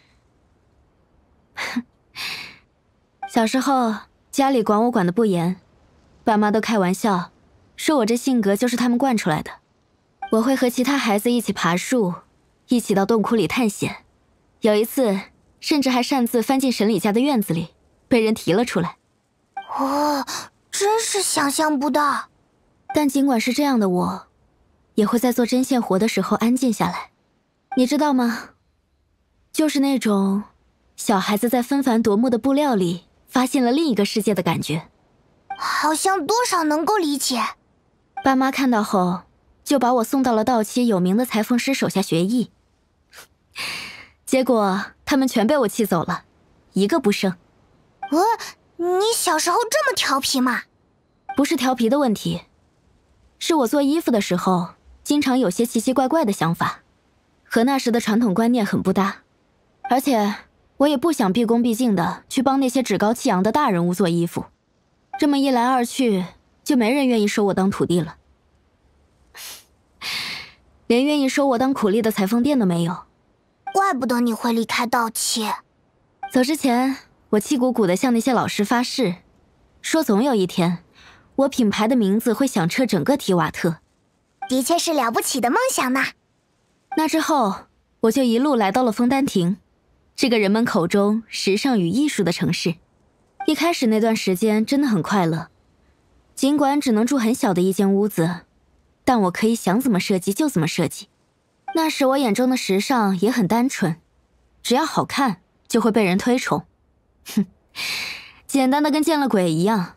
小时候家里管我管得不严，爸妈都开玩笑。说我这性格就是他们惯出来的。我会和其他孩子一起爬树，一起到洞窟里探险。有一次，甚至还擅自翻进沈礼家的院子里，被人提了出来。
哦，真是想象不到。
但尽管是这样的我，也会在做针线活的时候安静下来。你知道吗？就是那种小孩子在纷繁夺目的布料里发现了另一个世界的感觉。
好像多少能够理解。
爸妈看到后，就把我送到了道期有名的裁缝师手下学艺。结果他们全被我气走了，一个不剩。
呃，你小时候这么调皮吗？
不是调皮的问题，是我做衣服的时候，经常有些奇奇怪怪的想法，和那时的传统观念很不搭。而且我也不想毕恭毕敬的去帮那些趾高气扬的大人物做衣服。这么一来二去，就没人愿意收我当徒弟了。 连愿意收我当苦力的裁缝店都没有。
怪不得你会离开盗窃。
走之前，我气鼓鼓地向那些老师发誓，说总有一天，我品牌的名字会响彻整个提瓦特。
的确是了不起的梦想呢。
那之后，我就一路来到了枫丹亭，这个人们口中时尚与艺术的城市。一开始那段时间真的很快乐，尽管只能住很小的一间屋子，但我可以想怎么设计就怎么设计。那时我眼中的时尚也很单纯，只要好看就会被人推崇。哼，简单的跟见了鬼一样。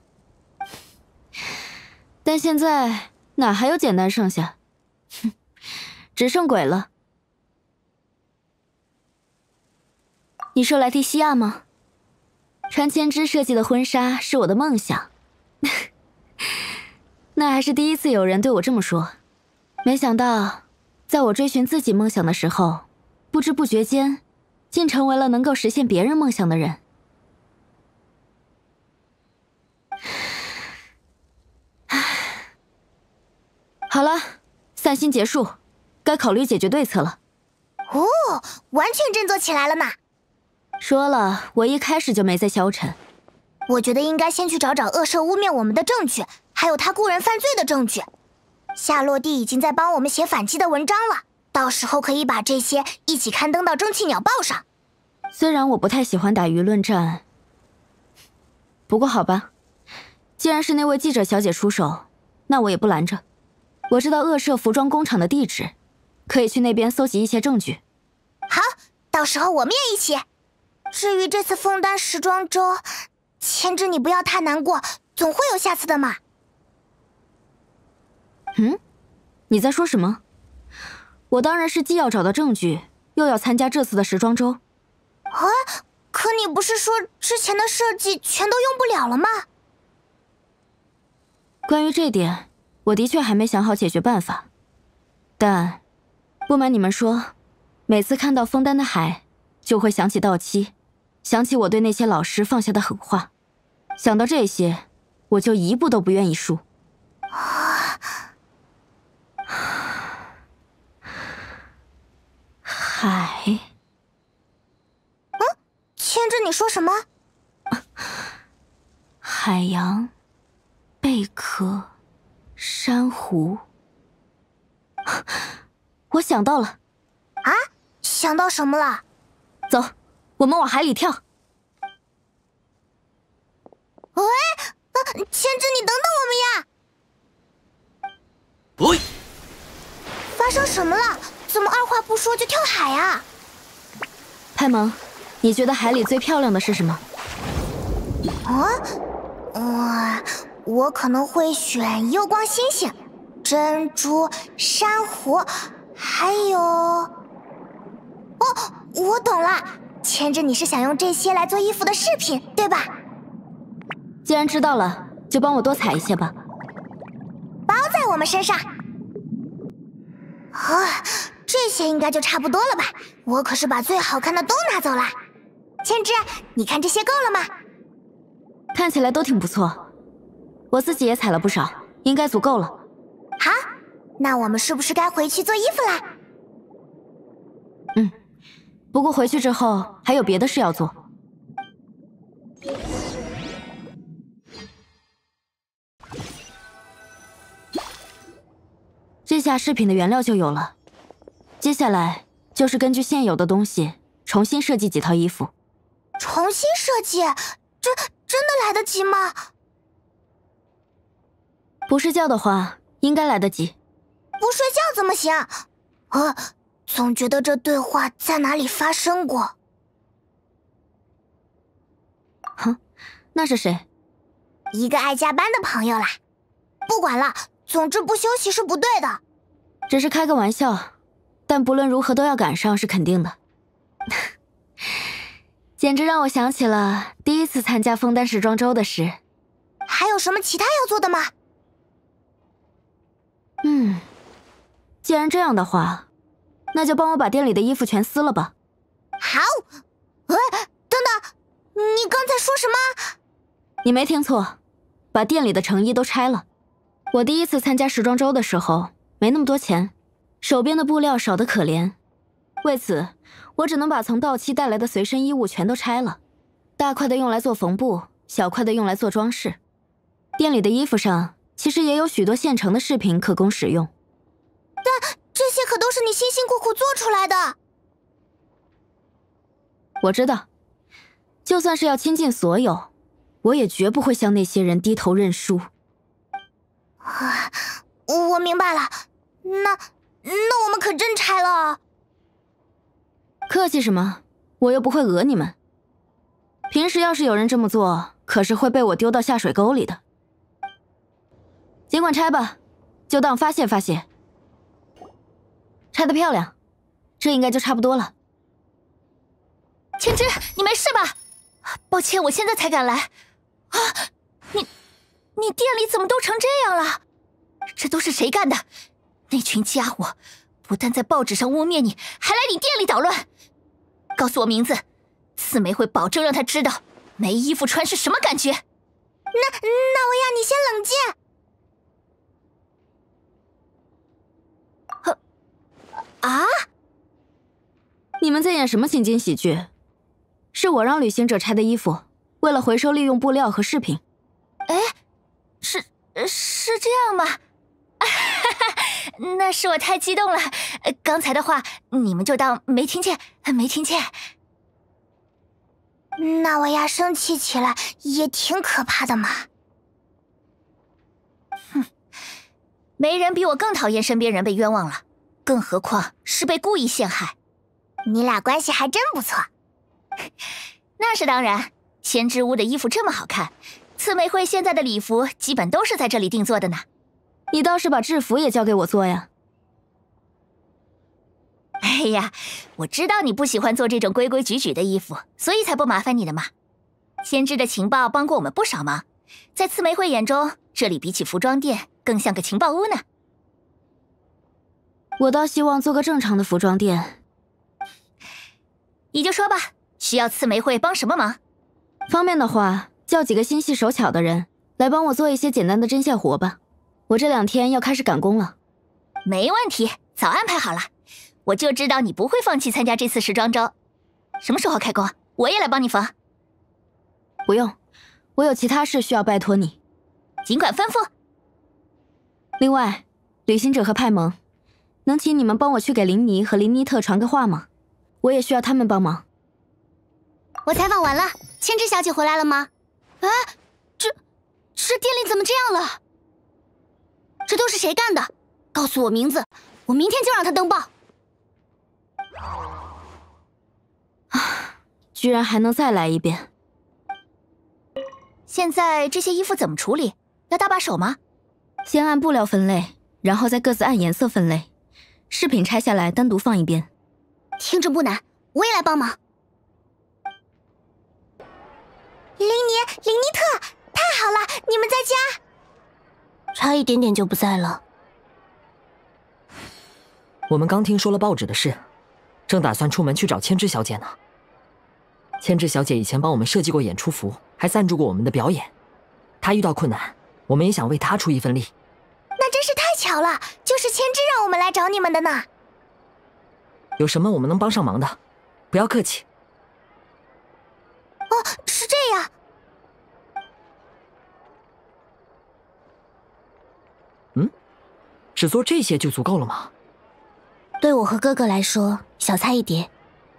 但现在哪还有简单剩下？哼，只剩鬼了。你说莱蒂西亚吗？穿千枝设计的婚纱是我的梦想。那还是第一次有人对我这么说。没想到，在我追寻自己梦想的时候，不知不觉间，竟成为了能够实现别人梦想的人。好了，散心结束，该考虑解决对策了。
哦，完全振作起来了呢。
说了，我一开始就没在消沉。
我觉得应该先去找找恶社污蔑我们的证据，还有他雇人犯罪的证据。夏洛蒂已经在帮我们写反击的文章了，到时候可以把这些一起刊登到蒸汽鸟报上。
虽然我不太喜欢打舆论战，不过好吧，既然是那位记者小姐出手，那我也不拦着。我知道恶社服装工厂的地址，可以去那边搜集一些证据。
好，到时候我们也一起。至于这次枫丹时装周，千枝你不要太难过，总会有下次的嘛。
嗯？你在说什么？我当然是既要找到证据，又要参加这次的时装周。
啊，可你不是说之前的设计全都用不了了吗？
关于这点，我的确还没想好解决办法。但不瞒你们说，每次看到枫丹的海，就会想起稻妻，想起我对那些老师放下的狠话。想到这些，我就一步都不愿意输。海……
嗯，千枝，你说什么？
海洋、贝壳、珊瑚……我想到了。
啊？想到什么了？
走，我们往海里跳。
喂，啊，千枝，你等等我们呀！
喂，
发生什么了？怎么二话不说就跳海啊？
派蒙，你觉得海里最漂亮的是什么？
啊？我我可能会选幽光星星、珍珠、珊瑚，还有……哦，我懂了，千枝，你是想用这些来做衣服的饰品，对吧？
既然知道了，就帮我多采一些吧。
包在我们身上。啊，这些应该就差不多了吧？我可是把最好看的都拿走了。千枝，你看这些够了吗？
看起来都挺不错，我自己也采了不少，应该足够了。
好，那我们是不是该回去做衣服啦？
嗯，不过回去之后还有别的事要做。这下饰品的原料就有了，接下来就是根据现有的东西重新设计几套衣服。
重新设计？这真的来得及吗？
不睡觉的话，应该来得及。
不睡觉怎么行？啊，总觉得这对话在哪里发生过。
哼，那是谁？
一个爱加班的朋友啦。不管了，总之不休息是不对的。
只是开个玩笑，但不论如何都要赶上是肯定的。简直让我想起了第一次参加枫丹时装周的事。
还有什么其他要做的吗？
嗯，既然这样的话，那就帮我把店里的衣服全撕了吧。
好。哎，等等，你刚才说什么？
你没听错，把店里的成衣都拆了。我第一次参加时装周的时候没那么多钱， 手边的布料少得可怜，为此我只能把从道期带来的随身衣物全都拆了，大块的用来做缝布，小块的用来做装饰。店里的衣服上其实也有许多现成的饰品可供使用，
但这些可都是你辛辛苦苦做出来的。
我知道，就算是要倾尽所有，我也绝不会向那些人低头认输。
啊，我明白了，那那我们可真拆了。
客气什么？我又不会讹你们。平时要是有人这么做，可是会被我丢到下水沟里的。尽管拆吧，就当发泄发泄。拆得漂亮，这应该就差不多了。
千枝，你没事吧？抱歉，我现在才赶来。啊，你，你店里怎么都成这样了？这都是谁干的？那群家伙不但在报纸上污蔑你，还来你店里捣乱。告诉我名字，刺梅会保证让他知道没衣服穿是什么感觉。
那那我要你先冷静。啊！
你们在演什么情景喜剧？是我让旅行者拆的衣服，为了回收利用布料和饰品。
哎，是是这样吗？那是我太激动了，刚才的话你们就当没听见，没听见。
那我要生气起来也挺可怕的嘛。
哼，没人比我更讨厌身边人被冤枉了，更何况是被故意陷害。
你俩关系还真不错。
那是当然，千枝屋的衣服这么好看，刺梅会现在的礼服基本都是在这里定做的呢。
你倒是把制服也交给我做呀。
哎呀，我知道你不喜欢做这种规规矩矩的衣服，所以才不麻烦你的嘛。千枝的情报帮过我们不少忙，在刺梅会眼中，这里比起服装店更像个情报屋呢。
我倒希望做个正常的服装店。
你就说吧，需要刺梅会帮什么忙？
方便的话，叫几个心细手巧的人来帮我做一些简单的针线活吧。我这两天要开始赶工了。
没问题，早安排好了。我就知道你不会放弃参加这次时装周。什么时候开工？我也来帮你缝。
不用，我有其他事需要拜托你。
尽管吩咐。
另外，旅行者和派蒙，能请你们帮我去给林尼和林尼特传个话吗？我也需要他们帮忙。
我采访完了，千枝小姐回来了吗？
啊，这这店里怎么这样了？
这都是谁干的？告诉我名字，我明天就让他登报。
啊，居然还能再来一遍。
现在这些衣服怎么处理？要搭把手吗？
先按布料分类，然后再各自按颜色分类。饰品拆下来单独放一边。
听着不难，我也来帮忙。林尼、林尼特，太好了，你们在家。差一点点就不在了。
我们刚听说了报纸的事，正打算出门去找千枝小姐呢。千枝小姐以前帮我们设计过演出服，还赞助过我们的表演。她遇到困难，我们也想为她出一份力。
那真是太巧了，就是千枝让我们来找你们的呢。
有什么我们能帮上忙的，不要客气。
哦，是这样。
嗯，只做这些就足够了吗？
对我和哥哥来说，小菜一碟。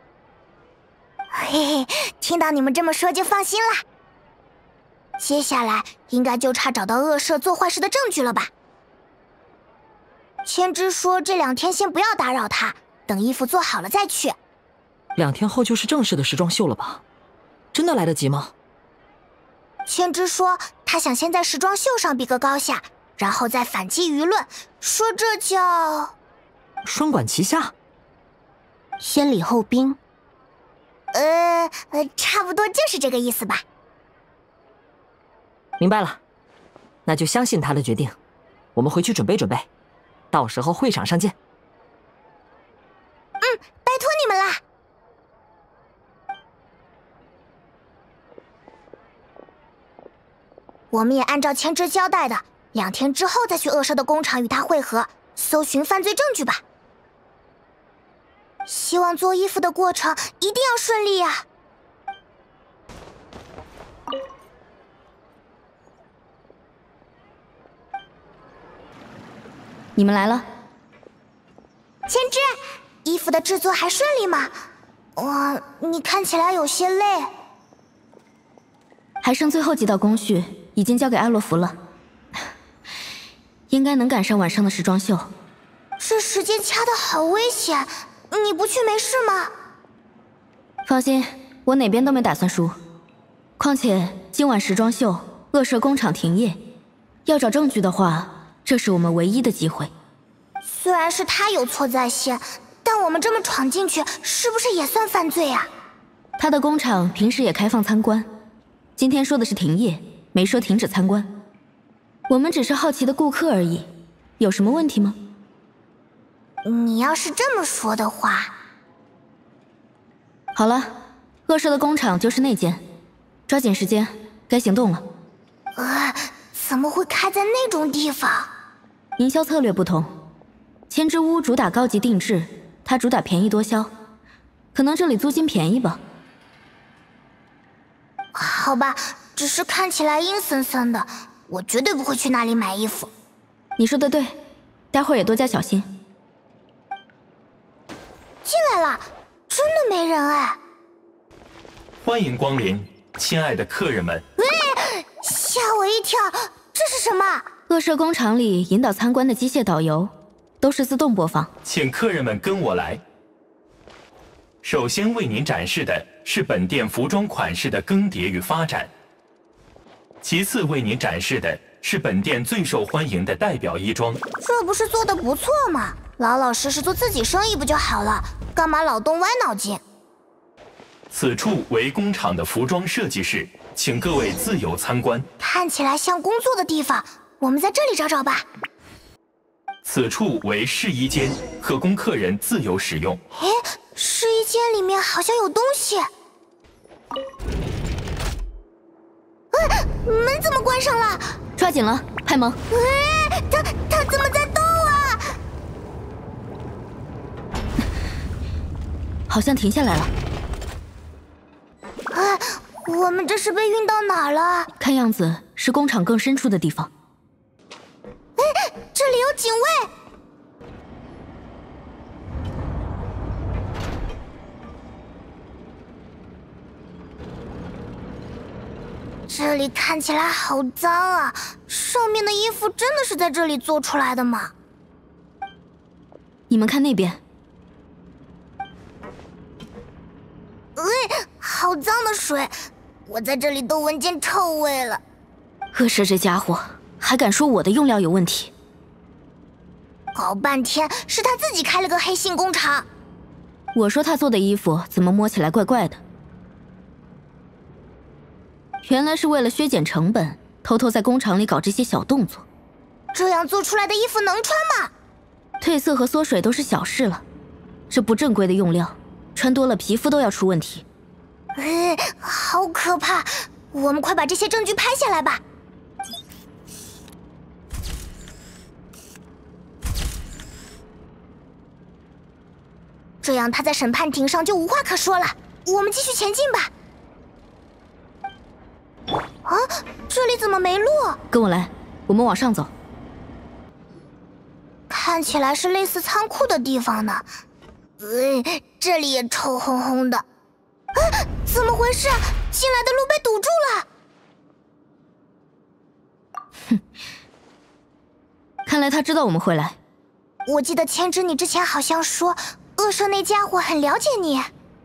嘿嘿，听到你们这么说就放心了。接下来应该就差找到恶社做坏事的证据了吧？千枝说这两天先不要打扰他，等衣服做好了再去。
两天后就是正式的时装秀了吧？真的来得及吗？
千枝说他想先在时装秀上比个高下，然后再反击舆论，说这叫
双管齐下，
先礼后兵。呃呃，差不多就是这个意思吧。
明白了，那就相信他的决定。我们回去准备准备，到时候会场上见。
嗯，拜托你们啦。我们也按照千枝交代的，两天之后再去恶社的工厂与他会合，搜寻犯罪证据吧。 希望做衣服的过程一定要顺利呀！
你们来了。
千枝，衣服的制作还顺利吗？哇，你看起来有些累。
还剩最后几道工序，已经交给阿洛弗了，应该能赶上晚上的时装秀。
这时间掐得好危险，你不去没事吗？
放心，我哪边都没打算输。况且今晚时装秀，恶蛇工厂停业，要找证据的话，这是我们唯一的机会。
虽然是他有错在先，但我们这么闯进去，是不是也算犯罪啊？
他的工厂平时也开放参观，今天说的是停业，没说停止参观。我们只是好奇的顾客而已，有什么问题吗？
你要是这么说的话……
好了，恶蛇的工厂就是那间，抓紧时间，该行动了。
呃，怎么会开在那种地方？
营销策略不同，千之屋主打高级定制，它主打便宜多销，可能这里租金便宜吧。
好吧，只是看起来阴森森的，我绝对不会去那里买衣服。
你说的对，待会儿也多加小心。
进来了，真的没人哎！
欢迎光临，亲爱的客人们！
喂，吓我一跳，这是什么？
恶蛇工厂里引导参观的机械导游，都是自动播放。
请客人们跟我来。首先为您展示的是本店服装款式的更迭与发展，其次为您展示的是本店最受欢迎的代表衣装。
这不是做得不错吗？老老实实做自己生意不就好了？干嘛老动歪脑筋？
此处为工厂的服装设计室，请各位自由参观。
看起来像工作的地方，我们在这里找找吧。
此处为试衣间，可供客人自由使用。
诶，试衣间里面好像有东西。哎，门怎么关上了？
抓紧了，派蒙。
哎，他他怎么在动啊？
好像停下来了。
哎，我们这是被运到哪儿了？
看样子是工厂更深处的地方。
哎，这里有警卫。这里看起来好脏啊！上面的衣服真的是在这里做出来的吗？
你们看那边。
哎，好脏的水！我在这里都闻见臭味了。
恶蛇这家伙还敢说我的用料有问题？
搞半天是他自己开了个黑心工厂。
我说他做的衣服怎么摸起来怪怪的？原来是为了削减成本，偷偷在工厂里搞这些小动作。
这样做出来的衣服能穿吗？
褪色和缩水都是小事了，这不正规的用料，穿多了皮肤都要出问题。
呃，好可怕！我们快把这些证据拍下来吧。这样他在审判庭上就无话可说了。我们继续前进吧。啊，这里怎么没路？
跟我来，我们往上走。
看起来是类似仓库的地方呢。呃，这里也臭烘烘的。啊，怎么回事？进来的路被堵住了。
哼，看来他知道我们会来。
我记得千枝，你之前好像说，恶蛇那家伙很了解你。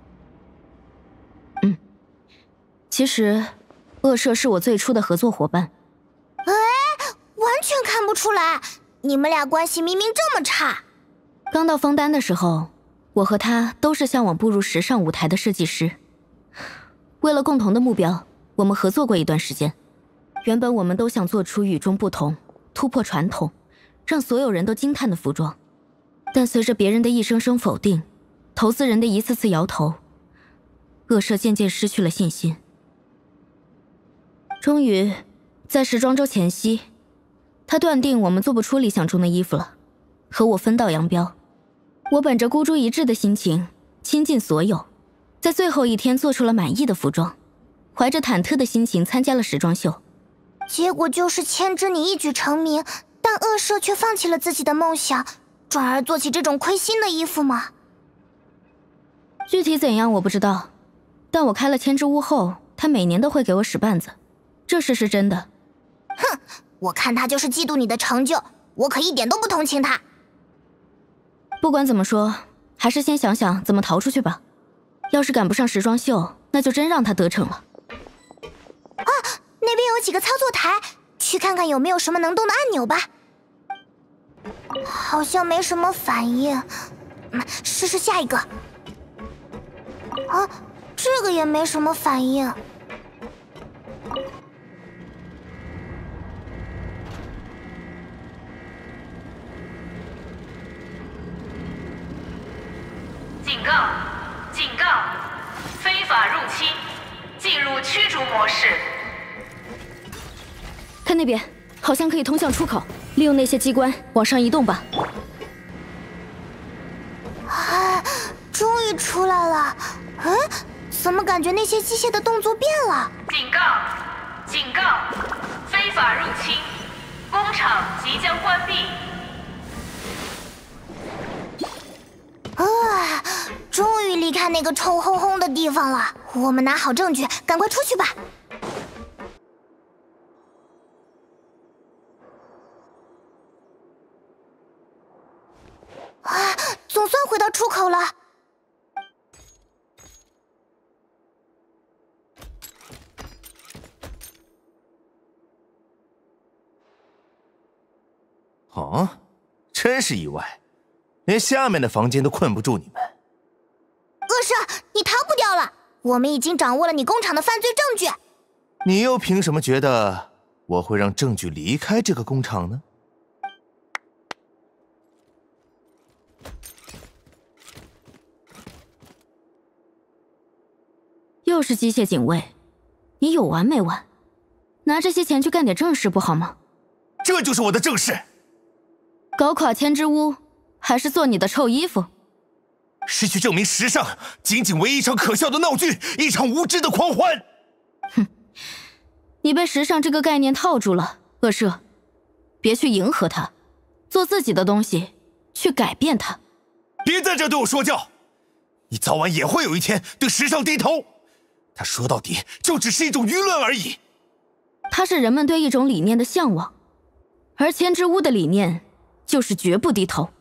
嗯，其实。恶蛇是我最初的合作伙伴。
哎，完全看不出来，你们俩关系明明这么差。
刚到枫丹的时候，我和他都是向往步入时尚舞台的设计师。为了共同的目标，我们合作过一段时间。原本我们都想做出与众不同、突破传统，让所有人都惊叹的服装。但随着别人的一声声否定，投资人的一次次摇头，恶蛇渐渐失去了信心。终于，在时装周前夕，他断定我们做不出理想中的衣服了，和我分道扬镳。 我本着孤注一掷的心情，倾尽所有，在最后一天做出了满意的服装，怀着忐忑的心情参加了时装秀。
结果就是千之你一举成名，但恶社却放弃了自己的梦想，转而做起这种亏心的衣服吗？
具体怎样我不知道，但我开了千之屋后，他每年都会给我使绊子，这事是真的。
哼，我看他就是嫉妒你的成就，我可一点都不同情他。
不管怎么说，还是先想想怎么逃出去吧。要是赶不上时装秀，那就真让他得逞了。
啊，那边有几个操作台，去看看有没有什么能动的按钮吧。好像没什么反应，嗯，试试下一个。啊，这个也没什么反应。
警告！警告！非法入侵，进入驱逐模式。
看那边，好像可以通向出口，利用那些机关往上移动吧。
啊，终于出来了！嗯，怎么感觉那些机械的动作变了？
警告！警告！非法入侵，工厂即将关闭。
啊，终于离开那个臭烘烘的地方了。我们拿好证据，赶快出去吧。啊，总算回到出口了。
哦，真是意外，连下面的房间都困不住你们。
恶社，你逃不掉了！我们已经掌握了你工厂的犯罪证据。
你又凭什么觉得我会让证据离开这个工厂呢？
又是机械警卫，你有完没完？拿这些钱去干点正事不好吗？
这就是我的正事。
搞垮千之屋，还是做你的臭衣服？
是去证明时尚仅仅为一场可笑的闹剧，一场无知的狂欢。
哼，你被时尚这个概念套住了，恶社，别去迎合它，做自己的东西，去改变它。
别在这对我说教，你早晚也会有一天对时尚低头。它说到底就只是一种舆论而已。
它是人们对一种理念的向往，而千之屋的理念就是绝不低头。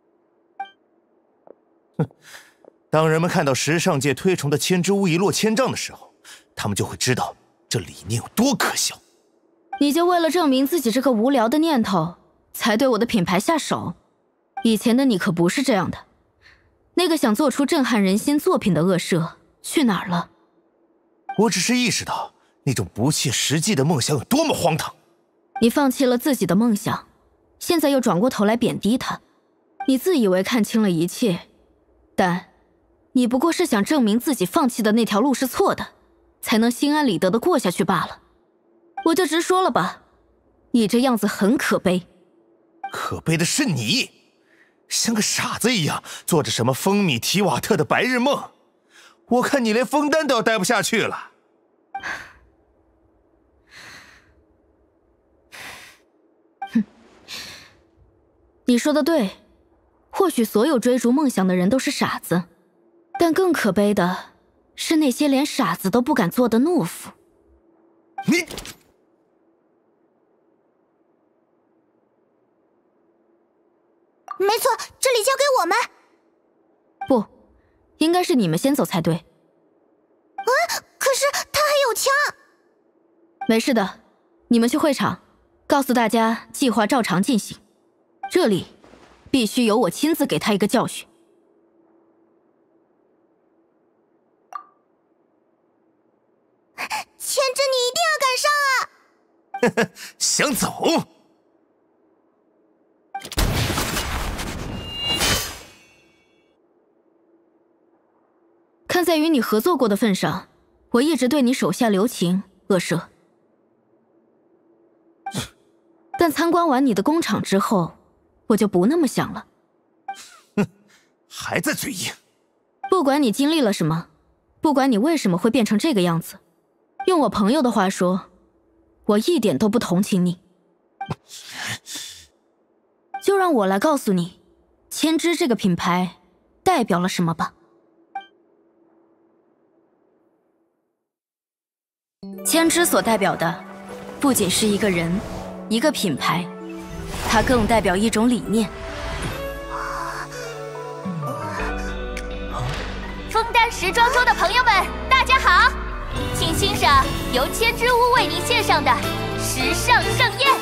哼，当人们看到时尚界推崇的千之屋一落千丈的时候，他们就会知道这理念有多可笑。
你就为了证明自己这个无聊的念头，才对我的品牌下手？以前的你可不是这样的。那个想做出震撼人心作品的恶社去哪儿了？
我只是意识到那种不切实际的梦想有多么荒唐。
你放弃了自己的梦想，现在又转过头来贬低它。你自以为看清了一切，但你不过是想证明自己放弃的那条路是错的，才能心安理得的过下去罢了。我就直说了吧，你这样子很可悲。
可悲的是你，像个傻子一样做着什么风靡提瓦特的白日梦。我看你连枫丹都要待不下去了。
哼，你说的对，或许所有追逐梦想的人都是傻子，但更可悲的是那些连傻子都不敢做的懦夫。
你，
没错，这里交给我们。
不，应该是你们先走才对。
啊，可是他还有枪。
没事的，你们去会场，告诉大家计划照常进行。这里必须由我亲自给他一个教训。
千之，你一定要赶上啊！
呵呵，想走？
看在与你合作过的份上，我一直对你手下留情，恶社。但参观完你的工厂之后，我就不那么想了。
哼， 还在嘴硬。
不管你经历了什么，不管你为什么会变成这个样子，用我朋友的话说，我一点都不同情你。就让我来告诉你，千枝这个品牌代表了什么吧。千枝所代表的，不仅是一个人，一个品牌，它更代表一种理念。
枫丹时装周的朋友们，大家好，请欣赏由千枝屋为您献上的时尚盛宴。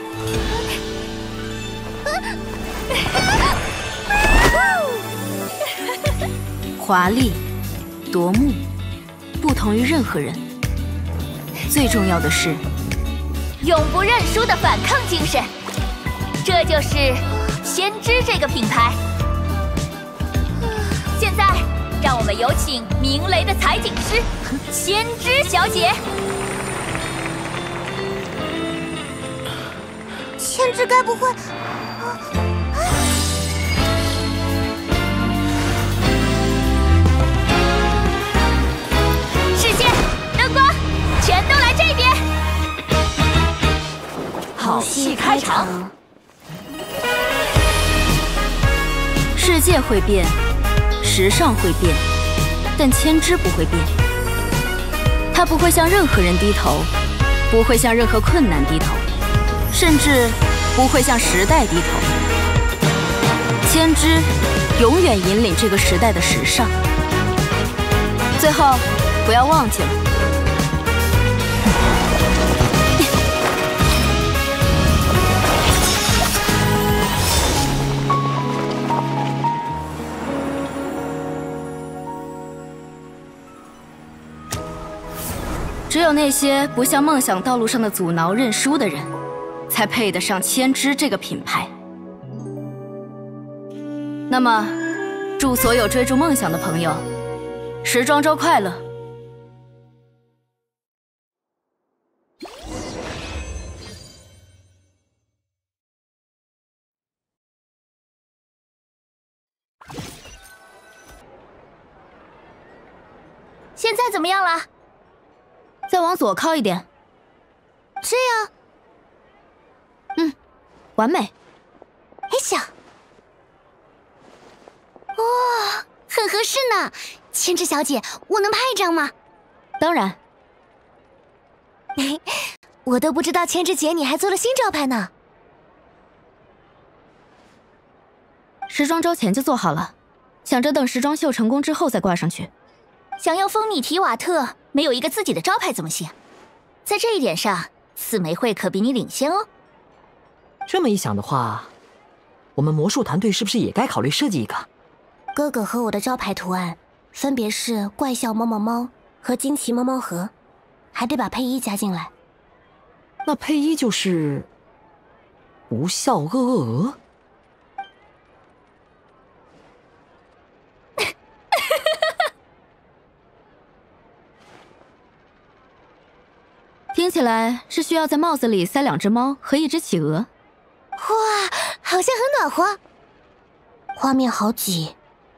华丽、夺目，不同于任何人。最重要的是，
永不认输的反抗精神，这就是千枝这个品牌。现在，让我们有请鸣雷的裁剪师千枝小姐。
千枝该不会……
视线、灯光，全都来这边！
好戏开场。
世界会变，时尚会变，但千枝不会变。它不会向任何人低头，不会向任何困难低头，甚至不会向时代低头。千枝永远引领这个时代的时尚。最后，不要忘记了，只有那些不向梦想道路上的阻挠认输的人，才配得上千枝这个品牌。那么，祝所有追逐梦想的朋友，时装周快乐！
现在怎么样了？
再往左靠一点。
这样，
嗯，完美。
哎呀，哇，很合适呢。千枝小姐，我能拍一张吗？
当然。
我都不知道千枝姐你还做了新招牌呢。
时装周前就做好了，想着等时装秀成功之后再挂上去。
想要风靡提瓦特，没有一个自己的招牌怎么行？在这一点上，四玫会可比你领先哦。
这么一想的话，我们魔术团队是不是也该考虑设计一个？
哥哥和我的招牌图案分别是怪笑猫猫猫和惊奇猫猫盒，还得把配衣加进来。
那配衣就是不笑鹅鹅鹅。
听起来是需要在帽子里塞两只猫和一只企鹅。
哇，好像很暖和。画面好挤。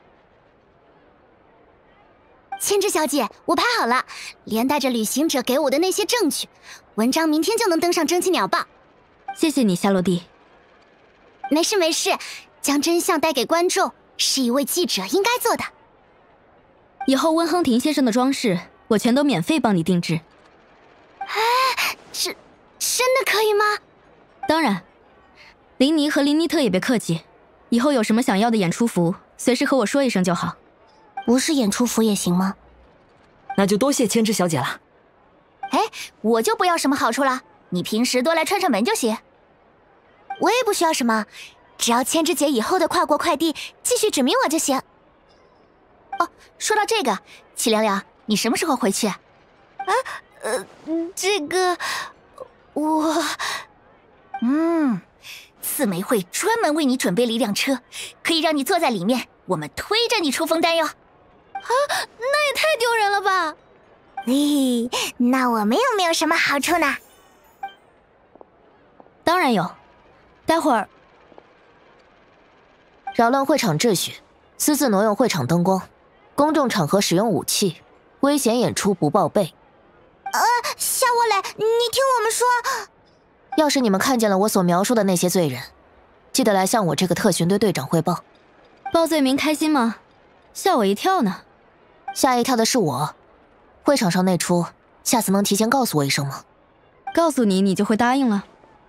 千枝小姐，我拍好了，连带着旅行者给我的那些证据，文章明天就能登上蒸汽鸟报。
谢谢你，夏洛蒂。
没事没事，将真相带给观众是一位记者应该做的。
以后温亨廷先生的装饰，我全都免费帮你定制。
哎，这真的可以吗？
当然，林尼和林尼特也别客气，以后有什么想要的演出服，随时和我说一声就好。
不是演出服也行吗？
那就多谢千枝小姐了。
哎，我就不要什么好处了，你平时多来串串门就行。我也不需要什么，只要千枝姐以后的跨国快递继续指明我就行。哦，说到这个，齐凉凉，你什么时候回去？啊？呃，这个，我，嗯，四玫会专门为你准备了一辆车，可以让你坐在里面，我们推着你出枫丹哟。
啊，那也太丢人了吧！
嘿，那我们有没有什么好处呢？
当然有，待会儿
扰乱会场秩序， 私自挪用会场灯光，公众场合使用武器，危险演出不报备。
呃，夏沃磊，你听我们说，
要是你们看见了我所描述的那些罪人，记得来向我这个特巡队队长汇报。
报罪名开心吗？吓我一跳呢。
吓一跳的是我。会场上那出，下次能提前告诉我一声吗？
告诉你，你就会答应了？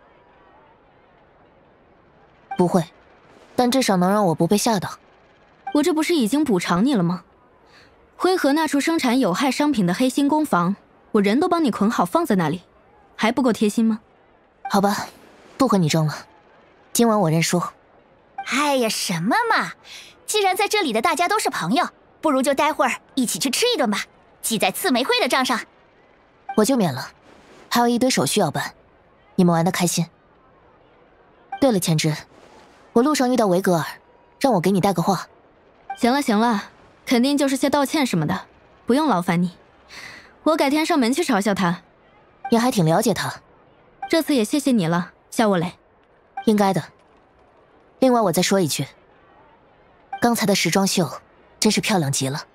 不会，但至少能让我不被吓到。
我这不是已经补偿你了吗？灰河那处生产有害商品的黑心工坊，我人都帮你捆好放在那里，还不够贴心吗？
好吧，不和你争了，今晚我认输。
哎呀，什么嘛！既然在这里的大家都是朋友，不如就待会儿一起去吃一顿吧，记在刺玫瑰的账上。
我就免了，还有一堆手续要办，你们玩得开心。对了，千之，我路上遇到维格尔，让我给你带个话。
行了行了，肯定就是些道歉什么的，不用劳烦你。我改天上门去嘲笑他。
你还挺了解他。
这次也谢谢你了，夏沃磊。
应该的。另外，我再说一句，刚才的时装秀真是漂亮极了。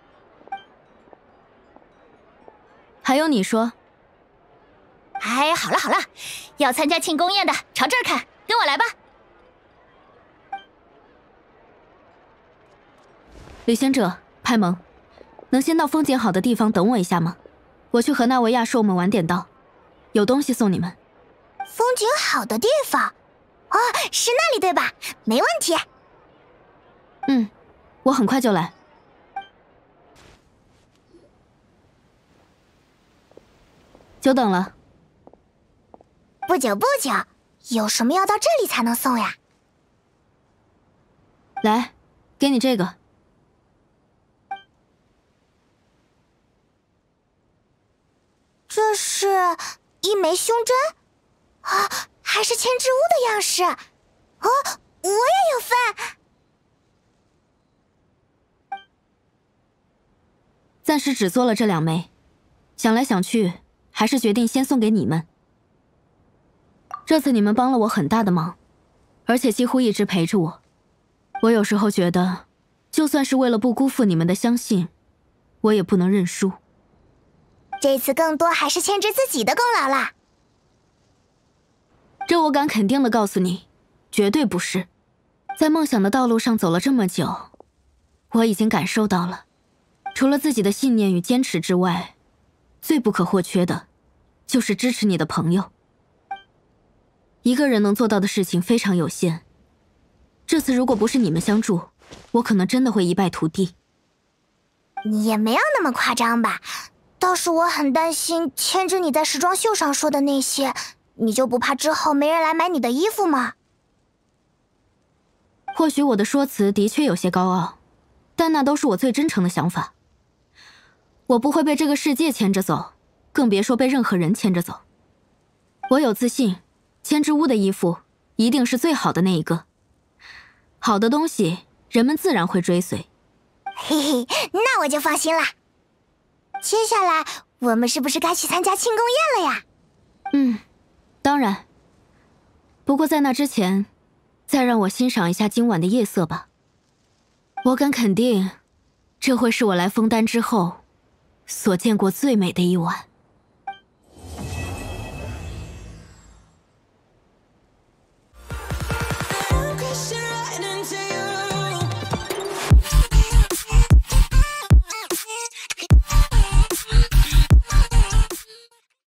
还有你说。
哎，好了好了，要参加庆功宴的，朝这儿看，跟我来吧。
旅行者派蒙，能先到风景好的地方等我一下吗？我去和纳维亚说我们晚点到，有东西送你们。
风景好的地方？哦，是那里对吧？没问题。
嗯，我很快就来。久等了。
不久不久，有什么要到这里才能送呀？
来，给你这个。
这是一枚胸针啊，还是千之屋的样式。哦，我也有份。
暂时只做了这两枚，想来想去，还是决定先送给你们。这次你们帮了我很大的忙，而且几乎一直陪着我。我有时候觉得，就算是为了不辜负你们的相信，我也不能认输。
这次更多还是千之自己的功劳啦。
这我敢肯定的告诉你，绝对不是。在梦想的道路上走了这么久，我已经感受到了，除了自己的信念与坚持之外，最不可或缺的，就是支持你的朋友。一个人能做到的事情非常有限，这次如果不是你们相助，我可能真的会一败涂地。
你也没有那么夸张吧？倒是我很担心千之你在时装秀上说的那些，你就不怕之后没人来买你的衣服吗？
或许我的说辞的确有些高傲，但那都是我最真诚的想法。我不会被这个世界牵着走，更别说被任何人牵着走。我有自信，千之屋的衣服一定是最好的那一个。好的东西，人们自然会追随。
嘿嘿，那我就放心了。接下来我们是不是该去参加庆功宴了呀？
嗯，当然。不过在那之前，再让我欣赏一下今晚的夜色吧。我敢肯定，这会是我来枫丹之后所见过最美的一晚。